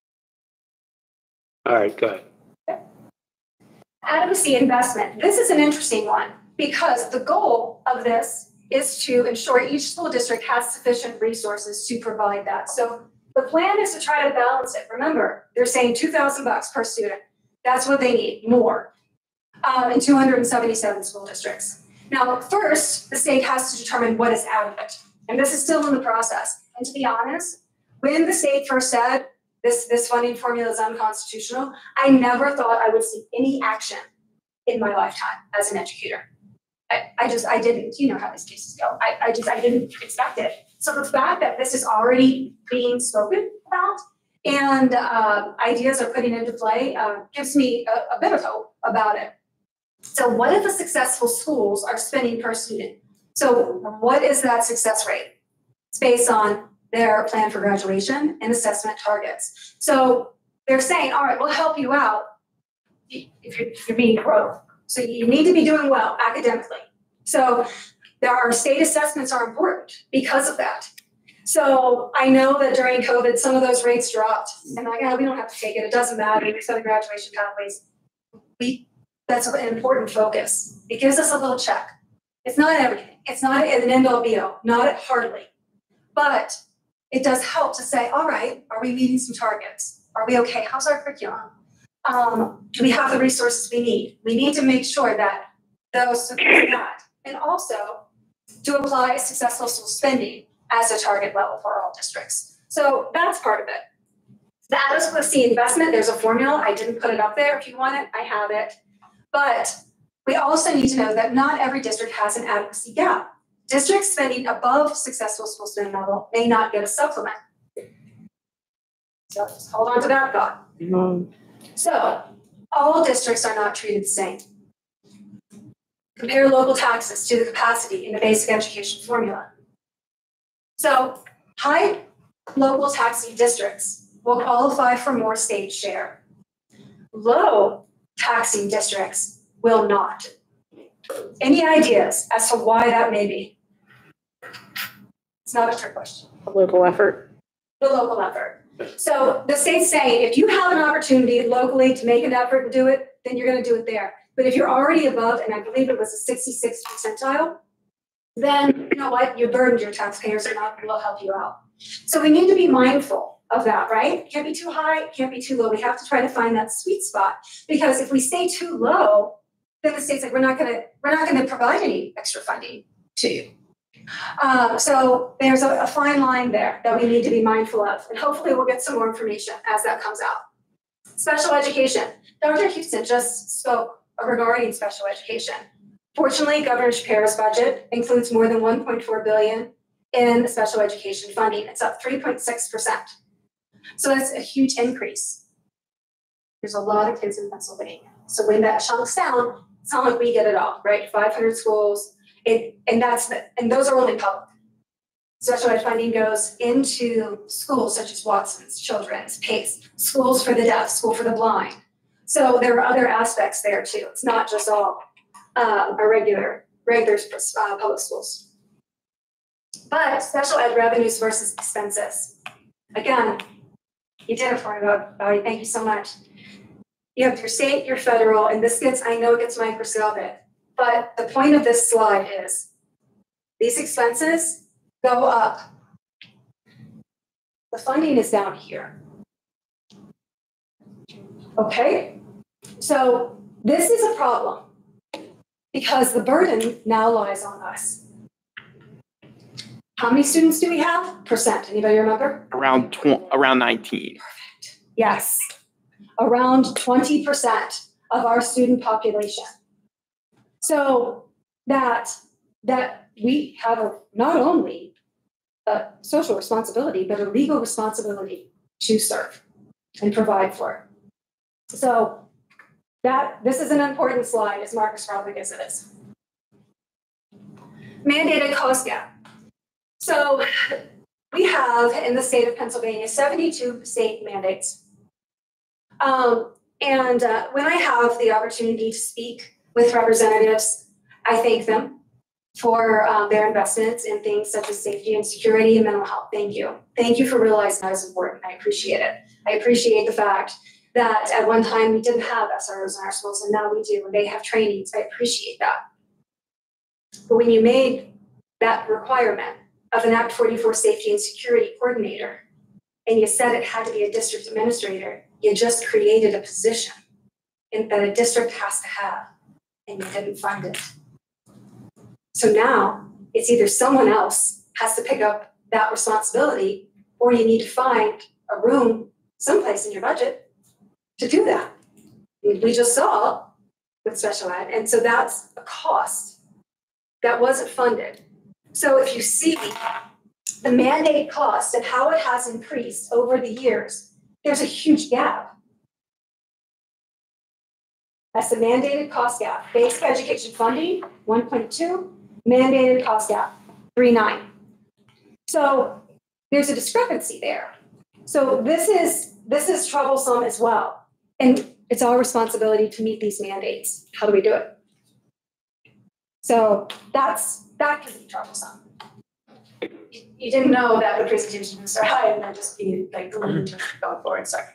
All right, go ahead. Adequacy investment. This is an interesting one because the goal of this is to ensure each school district has sufficient resources to provide that. So the plan is to try to balance it. Remember, they're saying $2,000 per student. That's what they need, more, in 277 school districts. Now, first, the state has to determine what is adequate. And this is still in the process. And to be honest, when the state first said this funding formula is unconstitutional, I never thought I would see any action in my lifetime as an educator. I didn't, you know how these cases go. I didn't expect it. So the fact that this is already being spoken about and ideas are putting into play gives me a bit of hope about it. So what if the successful schools are spending per student? So what is that success rate? It's based on their plan for graduation and assessment targets. So they're saying, all right, we'll help you out if you're being broke. So you need to be doing well academically. So our state assessments are important because of that. So I know that during COVID, some of those rates dropped. And like, we don't have to take it. It doesn't matter. We set the graduation pathways. That's an important focus. It gives us a little check. It's not everything. It's not an end-all be-all, not hardly. But it does help to say, all right, are we meeting some targets? Are we okay? How's our curriculum? Do we have the resources we need? We need to make sure that those that and also to apply successful school spending as a target level for all districts. So that's part of it. The adequacy investment, there's a formula. I didn't put it up there. If you want it, I have it. But we also need to know that not every district has an adequacy gap. Districts spending above successful school spending level may not get a supplement. So just hold on to that thought. So all districts are not treated the same. Compare local taxes to the capacity in the basic education formula. So high local taxing districts will qualify for more state share. Low taxing districts will not. Any ideas as to why that may be? It's not a trick question. A local effort. The local effort. So the state's saying if you have an opportunity locally to make an effort and do it, then you're going to do it there. But if you're already above, and I believe it was a 66th percentile, then you know what? You burdened your taxpayers and not will help you out. So we need to be mindful of that, right? It can't be too high, it can't be too low. We have to try to find that sweet spot because if we stay too low, then the state's like, we're not gonna provide any extra funding to you. So there's a fine line there that we need to be mindful of, and hopefully we'll get some more information as that comes out. Special education. Dr. Houston just spoke regarding special education. Fortunately, Governor Shapiro's budget includes more than $1.4 billion in special education funding. It's up 3.6%. So that's a huge increase. There's a lot of kids in Pennsylvania. So when that chunks down, it's not like we get it all, right? 500 schools, and those are only public. Special ed funding goes into schools such as Watson's, Children's, PACE, schools for the deaf, school for the blind. So there are other aspects there too. It's not just all our regular public schools. But special ed revenues versus expenses. Again, you did it for me, Bobby. Thank you so much. You have your state, your federal, and this gets, I know it gets microscopic, but the point of this slide is these expenses go up. The funding is down here. Okay? So this is a problem because the burden now lies on us. How many students do we have? Percent. Anybody remember? Around 19. Perfect. Yes. Around 20% of our student population. So that we have not only a social responsibility, but a legal responsibility to serve and provide for. So this is an important slide, as microscopic as it is. Mandated cost gap. So we have in the state of Pennsylvania 72 state mandates. When I have the opportunity to speak with representatives, I thank them for their investments in things such as safety and security and mental health. Thank you. Thank you for realizing that is important. I appreciate it. I appreciate the fact that at one time we didn't have SROs in our schools and now we do, and they have trainings. I appreciate that. But when you made that requirement of an Act 44 safety and security coordinator, and you said it had to be a district administrator, you just created a position that a district has to have, and you didn't fund it. So now it's either someone else has to pick up that responsibility, or you need to find a room someplace in your budget to do that. We just saw with special ed, and so that's a cost that wasn't funded. So if you see the mandate cost and how it has increased over the years, there's a huge gap. That's the mandated cost gap. Basic education funding, 1.2, mandated cost gap, 3.9. So there's a discrepancy there. So this is troublesome as well. And it's our responsibility to meet these mandates. How do we do it? So that can be troublesome. You didn't know that the presentation was so high and then just be like going forward. Sorry.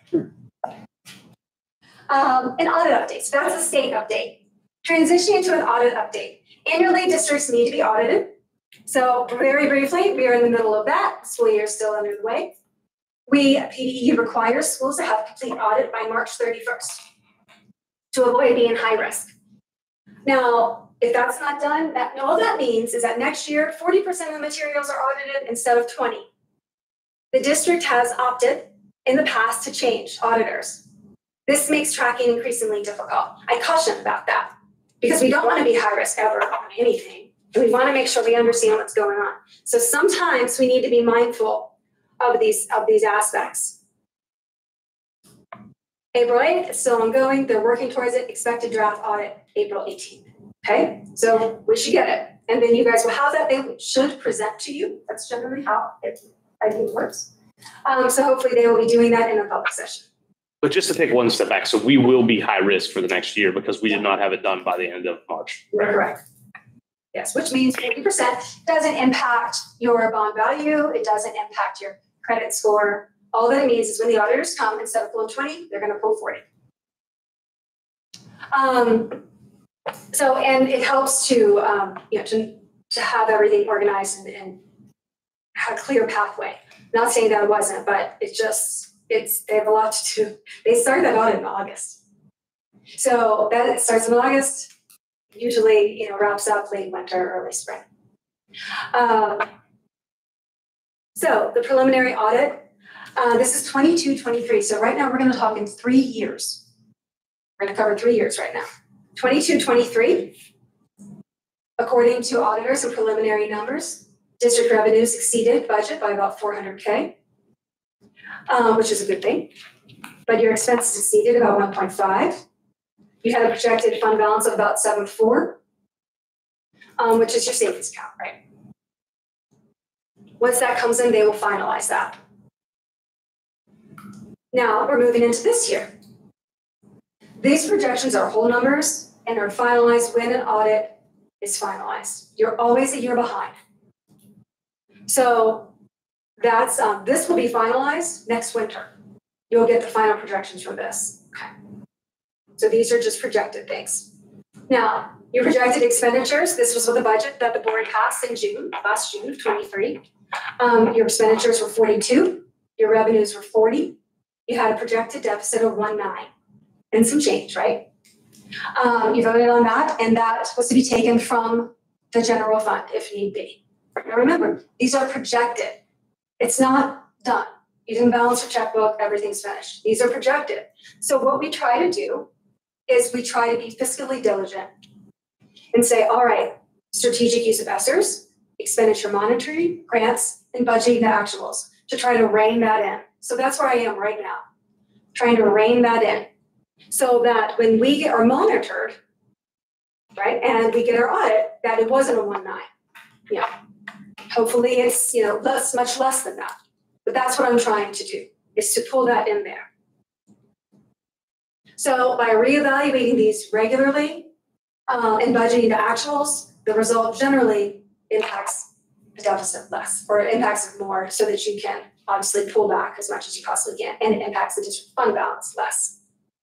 An audit update. So that's a state update. Transitioning to an audit update. Annually, districts need to be audited. So very briefly, we are in the middle of that. School year is still under the way. PDE requires schools to have a complete audit by March 31st to avoid being high risk. Now, If that's not done, all that means is that next year, 40% of the materials are audited instead of 20. The district has opted in the past to change auditors. This makes tracking increasingly difficult. I caution about that because we don't want to be high risk ever on anything. And we want to make sure we understand what's going on. So sometimes we need to be mindful of these aspects. April 8th, it's still ongoing. They're working towards it. Expected draft audit April 18th. Okay, so we should get it. And then you guys will have that. They should present to you. That's generally how I think it works. So hopefully they will be doing that in a public session. But just to take one step back, so we will be high risk for the next year because we did not have it done by the end of March. You're correct. Yes, which means 40% doesn't impact your bond value. It doesn't impact your credit score. All that it means is when the auditors come, instead of pulling 20, they're going to pull 40. So, and it helps to have everything organized and have a clear pathway. Not saying that it wasn't, but they have a lot to do. They started that audit in August. So that starts in August, usually, wraps up late winter, early spring. So the preliminary audit, this is 22-23. So right now we're going to talk in 3 years. We're going to cover 3 years right now. 22-23, according to auditors and preliminary numbers, district revenues exceeded budget by about $400K, which is a good thing. But your expenses exceeded about 1.5. You had a projected fund balance of about 7.4, which is your savings account, right? Once that comes in, they will finalize that. Now we're moving into this year. These projections are whole numbers and are finalized when an audit is finalized. You're always a year behind. So that's this will be finalized next winter. You'll get the final projections from this. Okay. So these are just projected things. Now, your projected expenditures, this was with the budget that the board passed in last June of 23. Your expenditures were 42, your revenues were 40. You had a projected deficit of 19 and some change, right? You voted on that, and that was to be taken from the general fund if need be. Now remember, these are projected. It's not done. You didn't balance your checkbook, everything's finished. These are projected. So what we try to do is we try to be fiscally diligent and say, all right, strategic use of ESSERs, expenditure monitoring, grants, and budgeting the actuals to try to rein that in. So that's where I am right now, trying to rein that in so that when we are monitored, right, and we get our audit, that it wasn't a 19. Yeah. Hopefully it's, much less than that. But that's what I'm trying to do, is to pull that in there. So by reevaluating these regularly and budgeting the actuals, the result generally impacts the deficit less, or impacts it more so that you can obviously pull back as much as you possibly can, and it impacts the district fund balance less.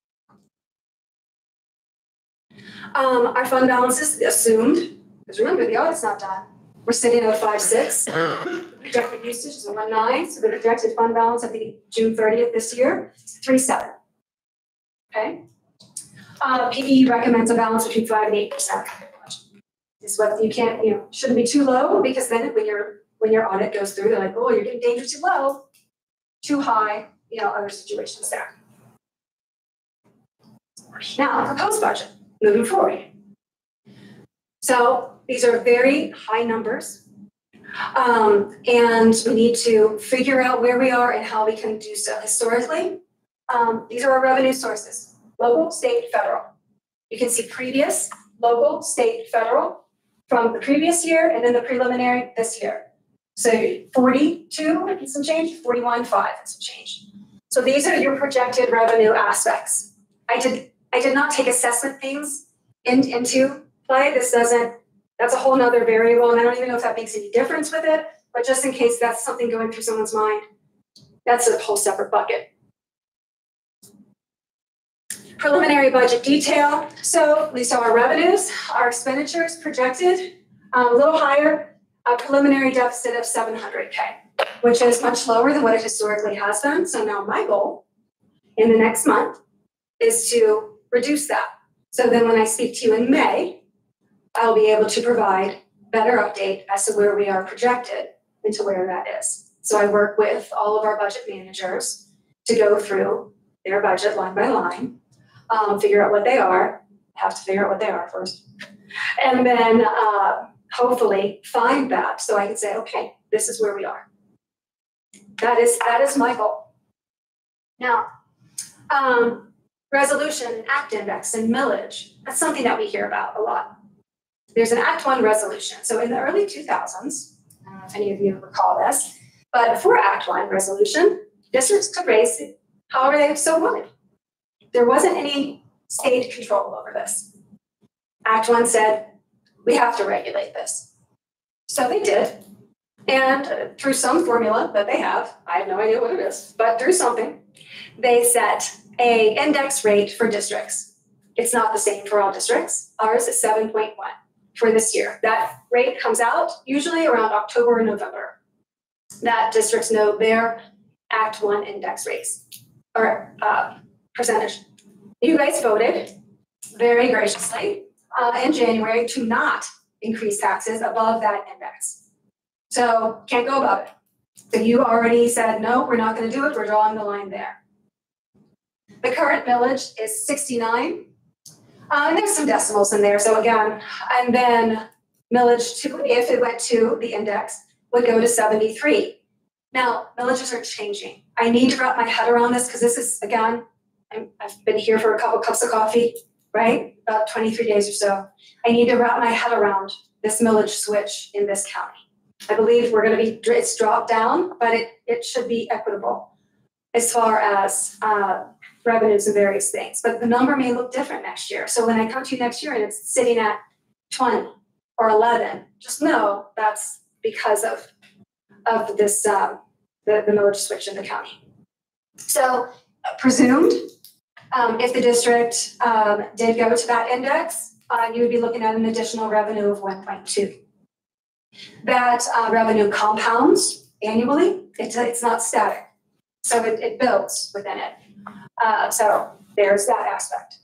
Our fund balance is assumed, because remember, the audit's not done. We're sitting at a 5.6. Projected usage is a 1.9, so the projected fund balance at the June 30th this year is 3.7. Okay. PE recommends a balance between 5 and 8%. Is what you can't, shouldn't be too low, because then when your audit goes through, they're like, oh, you're getting dangerously low, too high, other situations there. Now, proposed budget, moving forward. So these are very high numbers, and we need to figure out where we are and how we can do so. Historically, these are our revenue sources: local, state, federal. You can see previous, local, state, federal from the previous year, and then the preliminary this year. So 42 and some change, 41.5 and some change. So these are your projected revenue aspects. I did not take assessment things into play. That's a whole nother variable, and I don't even know if that makes any difference with it, but just in case that's something going through someone's mind, that's a whole separate bucket. Preliminary budget detail. So we saw our revenues, our expenditures projected, a little higher, a preliminary deficit of 700K, which is much lower than what it historically has been. So now my goal in the next month is to reduce that. So then when I speak to you in May, I'll be able to provide better update as to where we are projected and to where that is. So I work with all of our budget managers to go through their budget line by line, figure out what they are, have to figure out what they are first, and then hopefully find that so I can say, okay, this is where we are. That is my goal. Now, resolution and act index and millage, that's something that we hear about a lot. There's an Act 1 resolution. So in the early 2000s, I don't know if any of you recall this, but before Act 1 resolution, districts could raise however they so wanted. There wasn't any state control over this. Act 1 said, we have to regulate this. So they did. And through some formula that they have, I have no idea what it is, but through something, they set an index rate for districts. It's not the same for all districts. Ours is 7.1 for this year. That rate comes out usually around October or November. That districts know their Act 1 index rates or percentage. You guys voted very graciously in January to not increase taxes above that index. So can't go above it. So you already said, no, we're not going to do it. We're drawing the line there. The current millage is 69. And there's some decimals in there. So again, and then millage to, if it went to the index, would go to 73. Now, millages are changing. I need to wrap my head around this because this is, again, I've been here for a couple cups of coffee, right? About 23 days or so. I need to wrap my head around this millage switch in this county. I believe we're going to be, it's dropped down, but it should be equitable as far as revenues and various things. But the number may look different next year. So when I come to you next year and it's sitting at 20 or 11, just know that's because of this, the millage switch in the county. So presumed, if the district did go to that index, you would be looking at an additional revenue of 1.2. That revenue compounds annually. It's not static. So it builds within it. So there's that aspect.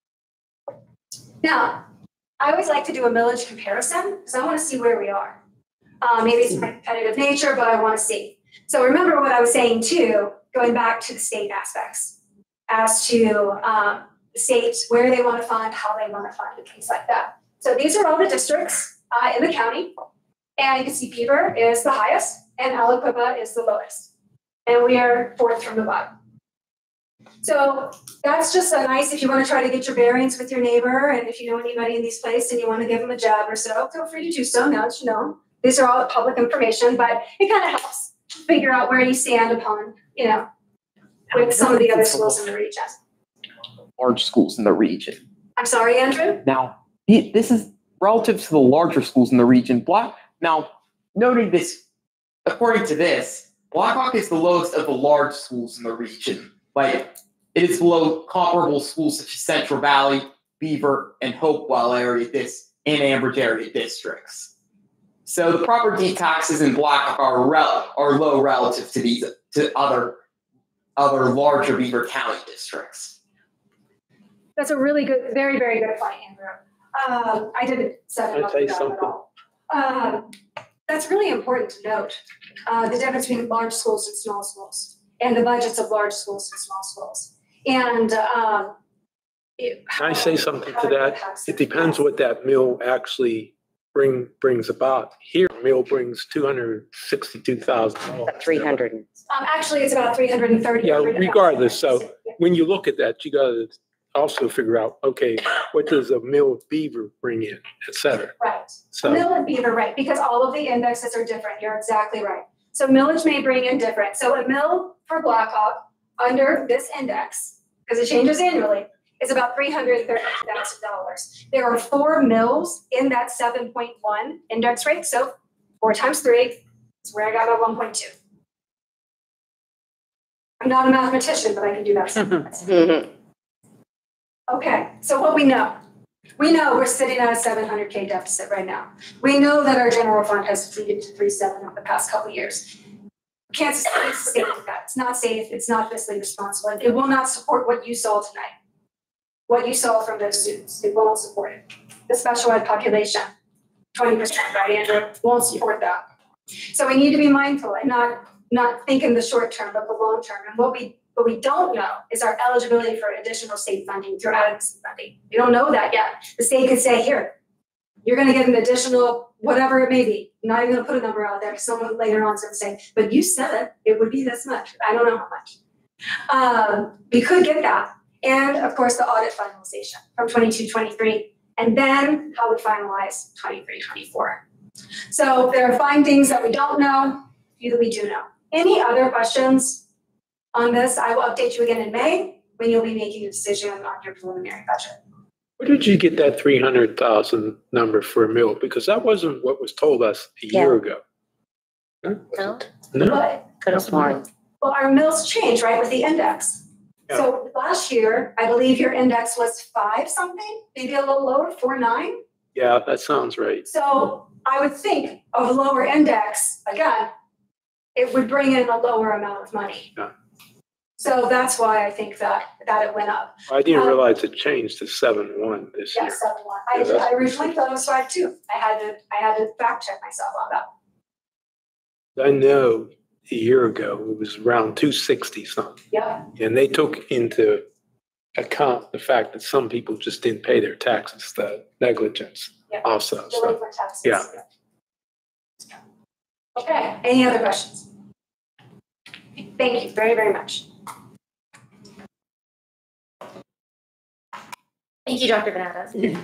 Now, I always like to do a millage comparison because I want to see where we are. Maybe it's my competitive nature, but I want to see. So remember what I was saying too, going back to the state aspects as to the states, where they want to fund, how they want to fund, and things like that. So these are all the districts in the county. And you can see Beaver is the highest and Aliquippa is the lowest. And we are fourth from the bottom. So that's just a nice, if you want to try to get your bearings with your neighbor, and if you know anybody in these places and you want to give them a jab or so, feel free to do so. Now that you know, these are all public information, but it kind of helps figure out where you stand upon, you know, with some of the other schools in the region. Large schools in the region. I'm sorry, Andrew? Now, this is relative to the larger schools in the region. Now, noting this, according to this, Blackhawk is the lowest of the large schools in the region. Like, it is below comparable schools such as Central Valley, Beaver, and Hopewell area and Ambridge area districts. So the property taxes in Blackhawk are low relative to other larger Beaver County districts. That's a really good, very, very good point, Andrew. I didn't set it up for that at all. That's really important to note, the difference between large schools and small schools and the budgets of large schools and small schools. And can I say something to that? It depends what that mill actually brings about. Here, mill brings $262,000. 300. Actually, it's about 330. Yeah, regardless. So when you look at that, you got to also figure out, okay, what does a mill of Beaver bring in, et cetera. Right. So, mill and Beaver, right, because all of the indexes are different. You're exactly right. So millage may bring in different. So a mill for Blackhawk under this index, because it changes annually, is about $330,000. There are 4 mills in that 7.1 index rate. So 4 times 3 is where I got my 1.2. I'm not a mathematician, but I can do that. Okay, so what we know we're sitting at a $700K deficit right now. We know that our general fund has depleted to 3.7 over the past couple of years. Can't sustain that. It's not safe. It's not fiscally responsible. It will not support what you saw tonight. what you saw from those students. It won't support it. The special ed population, 20%, right, Andrew, won't support that. So we need to be mindful and not think in the short term, but the long term. And what we don't know is our eligibility for additional state funding through adequacy funding. We don't know that yet. The state could say, here, you're gonna get an additional, whatever it may be. I'm not even gonna put a number out there, because someone later on is gonna say, but you said it would be this much. I don't know how much. We could get that. And of course, the audit finalization from 22-23, and then how we finalize 23-24. So there are findings that we don't know, few that we do know. Any other questions on this? I will update you again in May when you'll be making a decision on your preliminary budget. Where did you get that 300,000 number for a mill? Because that wasn't what was told us a year ago. No? No. Could have sworn. Well, our mills change, right, with the index. Yeah. So last year, I believe your index was 5 something, maybe a little lower, 4.9. Yeah, that sounds right. So I would think of a lower index, again, it would bring in a lower amount of money. Yeah. So that's why I think that it went up. I didn't realize it changed to 7.1 this year. Yeah, 7.1. I originally thought it was 5.2. I had to fact check myself on that. I know a year ago it was around 260 something. Yeah. And they took into account the fact that some people just didn't pay their taxes, the negligence also. So, Delinquent taxes. yeah. Okay, any other questions? Thank you very, very much. Thank you, Dr. Venata.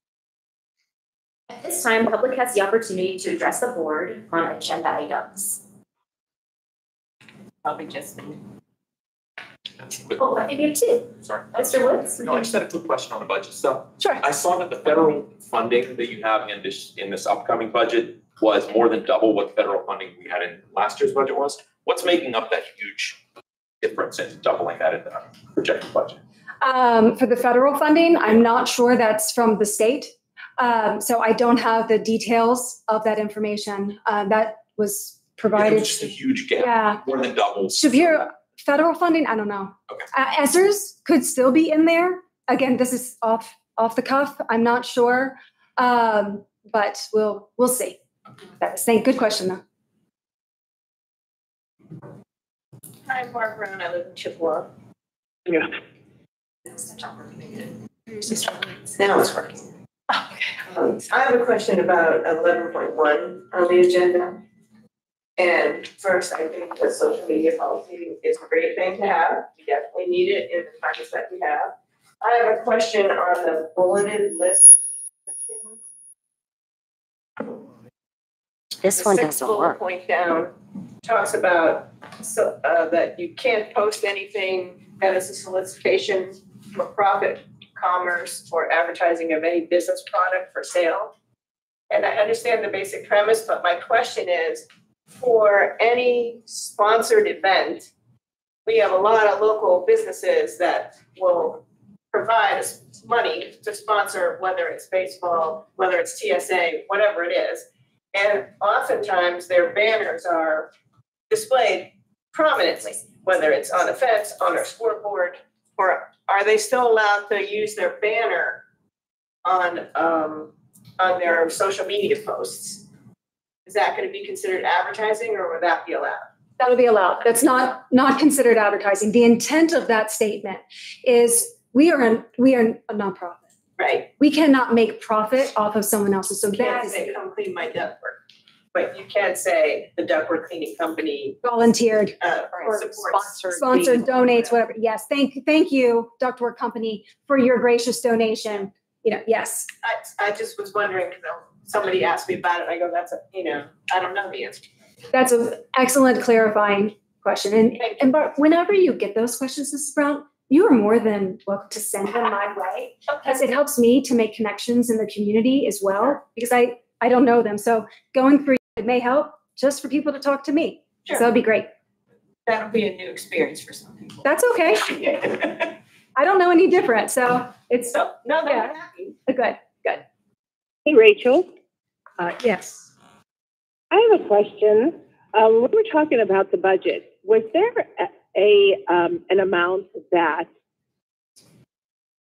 At this time, public has the opportunity to address the board on agenda items. Probably just me. Oh, I think you have two. Sorry. Mr. Woods? No, I just had a quick question on the budget stuff. Sure. I saw that the federal funding that you have in this upcoming budget was more than double what federal funding we had in last year's budget was. What's making up that huge difference in doubling that in the projected budget? For the federal funding, I'm not sure that's from the state. So I don't have the details of that information. That was provided. It was just a huge gap, Yeah. more than double. Shapiro, federal funding, I don't know. Okay. ESSERS could still be in there. Again, this is off the cuff. I'm not sure. But we'll see. Good question though. Hi, I'm Mark Brown. I live in Chippewa. Yeah. Now it's working. Okay. I have a question about 11.1 on the agenda. And first, I think the social media policy is a great thing to have. We definitely need it in the times that we have. I have a question on the bulleted list. This one The doesn't sixth bullet work. point down talks about that you can't post anything that is a solicitation for profit, commerce, or advertising of any business product for sale. And I understand the basic premise, but my question is, for any sponsored event, we have a lot of local businesses that will provide us money to sponsor, whether it's baseball, whether it's TSA, whatever it is. And oftentimes their banners are displayed prominently, whether it's on a fence, on a scoreboard, or are they still allowed to use their banner on their social media posts? Is that going to be considered advertising, or would that be allowed? That'll be allowed. That's not considered advertising. The intent of that statement is we are a nonprofit. Right. We cannot make profit off of someone else's. So You can't that is say, come clean my ductwork, but you can say the ductwork cleaning company volunteered or sponsored, donates, whatever. Yes. Thank you, Ductwork Company, for your gracious donation. Yes. I just was wondering, because somebody asked me about it. I go, I don't know the answer. That's an excellent clarifying question. And but whenever you get those questions, Mrs. Brown, you are more than welcome to send them my way, because it helps me to make connections in the community as well, because I don't know them. So going through it may help just for people to talk to me. Sure. So that'd be great. That'll be a new experience for some people. That's okay. I don't know any different. So it's no, they're happy. Good. Hey, Rachel. Yes. I have a question. When we're talking about the budget, was there an amount that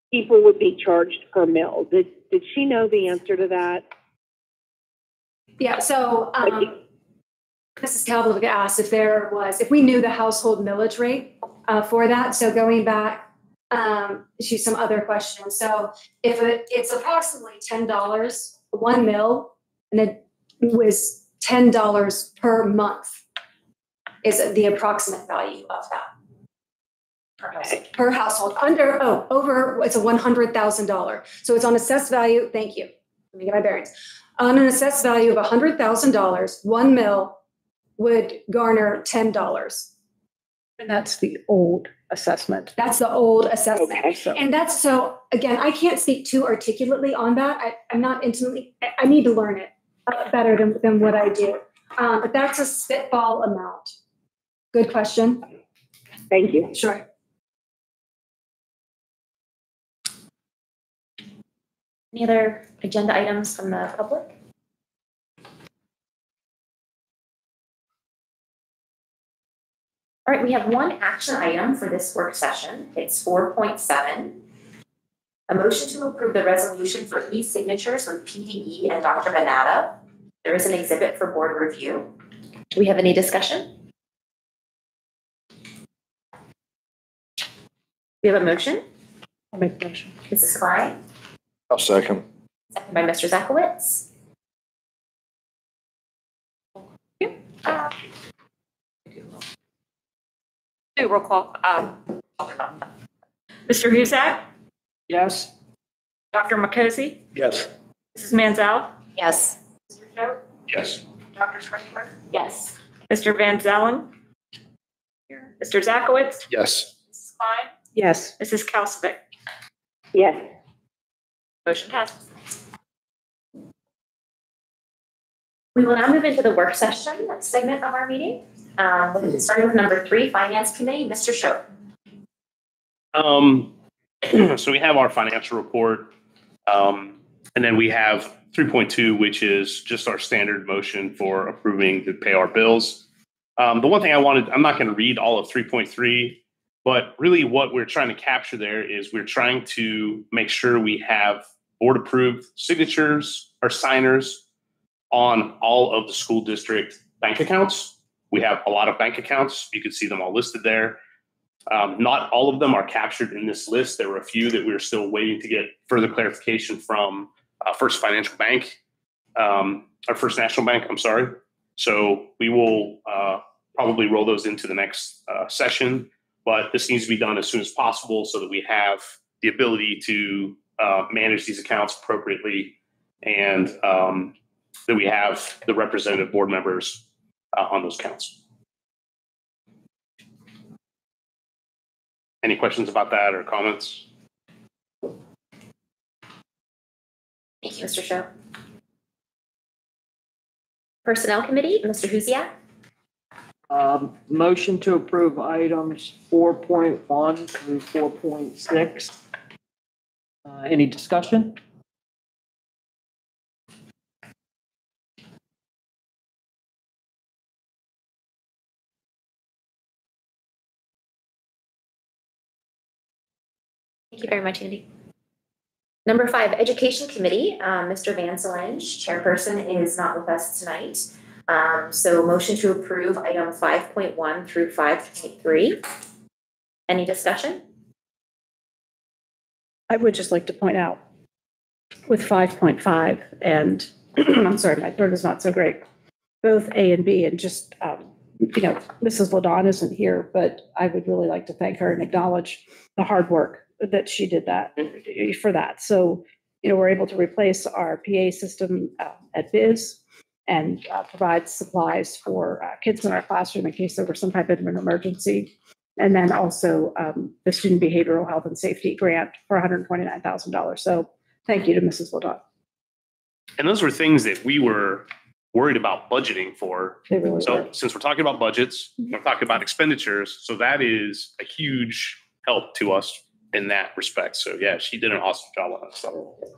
people would be charged per mill. Did she know the answer to that? Yeah, so Mrs. Calvin asked if we knew the household millage rate for that. So going back to some other questions. So if it's approximately $10, 1 mill, and it was $10 per month is the approximate value of that. Per household, over, it's a $100,000. So it's on assessed value, thank you. Let me get my bearings. On an assessed value of $100,000, 1 mil would garner $10. And that's the old assessment. That's the old assessment. Okay, so. And that's, so again, I can't speak too articulately on that. I'm not intimately, I need to learn it better than what I do. But that's a spitball amount. Good question. Thank you. Sure. Any other agenda items from the public? All right, we have one action item for this work session. It's 4.7. A motion to approve the resolution for e-signatures with PDE and Dr. Banata. There is an exhibit for board review. Do we have any discussion? We have a motion. I'll make the motion. Mrs. Klein. I'll second. Second by Mr. Zakowicz. Do roll call. Mr. Husak? Yes. Dr. Makosey? Yes. Mrs. Manzel? Yes. Mr. Choate? Yes. Dr. Sprinkler? Yes. Mr. Van Zelen? Mr. Zakowicz? Yes. Mrs. Klein? Yes. Mrs. Kalsovic? Yes. Motion passes. We will now move into the work session segment of our meeting. Starting with number 3, Finance Committee, Mr. Schoen. So we have our financial report, and then we have 3.2, which is just our standard motion for approving to pay our bills. The one thing I'm not going to read all of 3.3, but really what we're trying to capture there is we're trying to make sure we have board approved signatures or signers on all of the school district bank accounts. We have a lot of bank accounts. You can see them all listed there. Not all of them are captured in this list. There were a few that we were still waiting to get further clarification from First Financial Bank, or First National Bank, I'm sorry. So we will probably roll those into the next session, but this needs to be done as soon as possible so that we have the ability to manage these accounts appropriately, and that we have the representative board members on those accounts. Any questions about that or comments? Thank you, Mr. Schoen. Personnel Committee, Mr. Huziak. Motion to approve items 4.1 through 4.6. Any discussion? Thank you very much, Andy. Number 5, Education Committee, Mr. Van Solange, chairperson, is not with us tonight. So motion to approve item 5.1 through 5.3. Any discussion? I would just like to point out with 5.5 and I'm sorry, my throat is not so great. Both A and B, and just, Mrs. Ladon isn't here, but I would really like to thank her and acknowledge the hard work that she did for that. So, we're able to replace our PA system at BIS and provide supplies for kids in our classroom in case there were some type of an emergency. And then also the Student Behavioral Health and Safety Grant for $129,000. So thank you to Mrs. Ladon. And those were things that we were worried about budgeting for. They really so were. Since we're talking about budgets, we're talking about expenditures. So that is a huge help to us in that respect. So yeah, she did an awesome job on that stuff.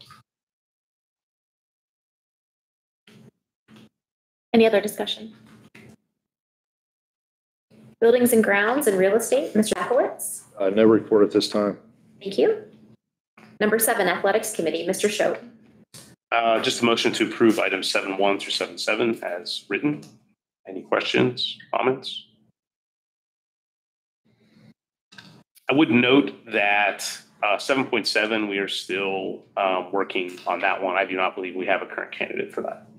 Any other discussion? Buildings and Grounds and Real Estate, Mr. Zakowicz. No report at this time. Thank you. Number 7, Athletics Committee, Mr. Schote. Just a motion to approve items 7.1 through 7.7 as written. Any questions, comments? I would note that 7.7, we are still working on that one. I do not believe we have a current candidate for that.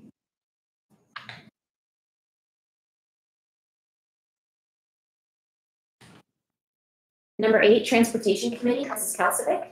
Number 8, Transportation Committee, Mrs. Kalsovic.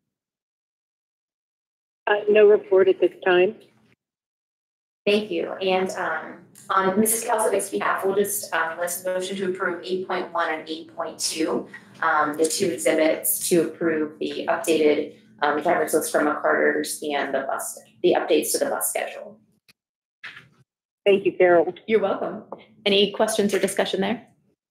No report at this time. Thank you. And on Mrs. Kalsovic's behalf, we'll just list a motion to approve 8.1 and 8.2, the 2 exhibits to approve the updated driver's list from McCarter's and the updates to the bus schedule. Thank you, Carol. You're welcome. Any questions or discussion there?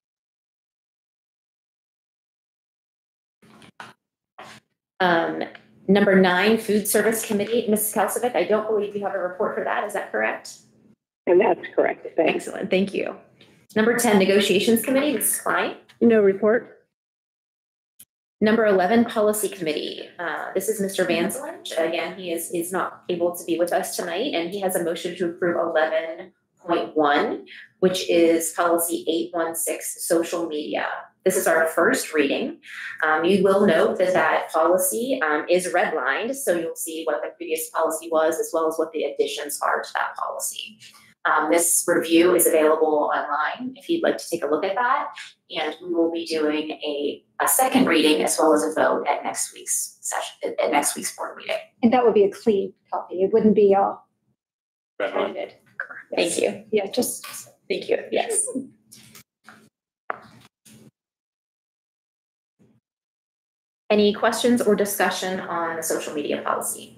Number 9, Food Service Committee, Mrs. Kalsovic. I don't believe you have a report for that. Is that correct? And that's correct. Thanks. Excellent. Thank you. Number 10, Negotiations Committee, Mrs. Klein. No report. Number 11, Policy Committee. This is Mr. Van Zelen. Again, he is not able to be with us tonight, and he has a motion to approve 11.1, which is Policy 816, Social Media. This is our first reading. You will note that that policy is redlined, so you'll see what the previous policy was, as well as what the additions are to that policy. This review is available online if you'd like to take a look at that, and we will be doing a second reading as well as a vote at next week's session, at next week's board meeting. And that would be a clean copy. It wouldn't be all edited. Thank you. Yeah, just thank you. Yes. Any questions or discussion on the social media policy?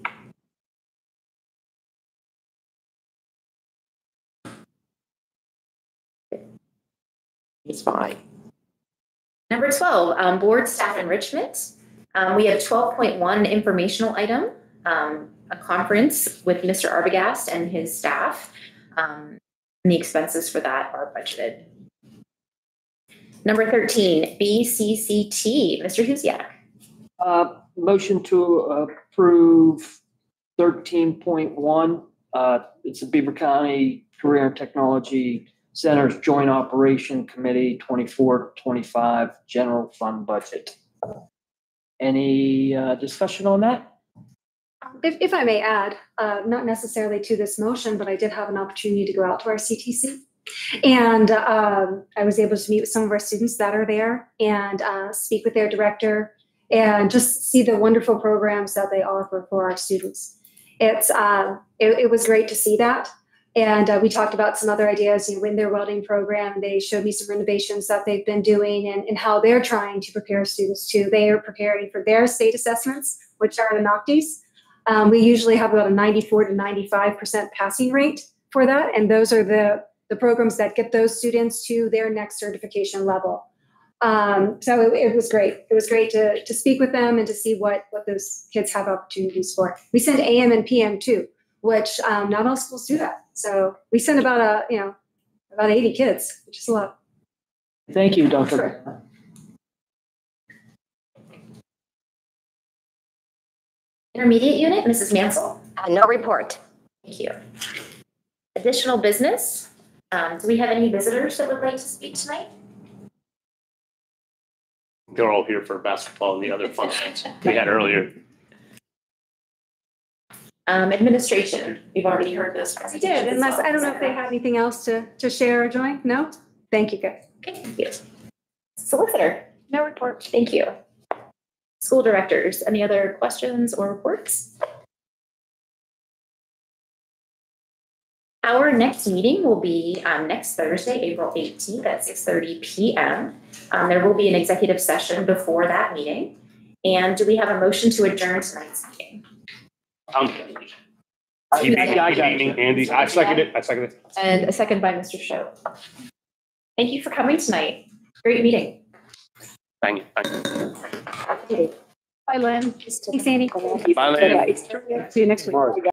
It's fine. Number 12, board staff enrichment. We have 12.1 informational item, a conference with Mr. Arbogast and his staff. And the expenses for that are budgeted. Number 13, BCCT, Mr. Husiak. Motion to approve 13.1. It's the Beaver County Career and Technology Center's Joint Operation Committee 24-25 General Fund Budget. Any discussion on that? If I may add, not necessarily to this motion, but I did have an opportunity to go out to our CTC. And I was able to meet with some of our students that are there and speak with their director and just see the wonderful programs that they offer for our students. It was great to see that. And we talked about some other ideas, in their welding program. They showed me some renovations that they've been doing and how they're trying to prepare students too. They are preparing for their state assessments, which are the NOCTIs. We usually have about a 94 to 95% passing rate for that. And those are the programs that get those students to their next certification level. So it was great. It was great to speak with them and to see what those kids have opportunities for. We send AM and PM too, which not all schools do that. So we send about 80 kids, which is a lot. Thank you, Dr. Sure. Intermediate unit, Mrs. Mansell. No report. Thank you. Additional business. Do we have any visitors that would like to speak tonight? They're all here for basketball and the other functions we had earlier. Administration, we've already heard this. We did, unless, I don't know if they have anything else to share or join. No? Thank you, guys. Okay, thank you. Solicitor. No report. Thank you. School directors, any other questions or reports? Our next meeting will be next Thursday, April 18th at 6:30 p.m. There will be an executive session before that meeting. And do we have a motion to adjourn tonight's meeting? Andy, I second it. And a second by Mr. Schote. Thank you for coming tonight. Great meeting. Thank you. Bye, Lynn. Thanks, Andy. Bye, Lynn. See you next week.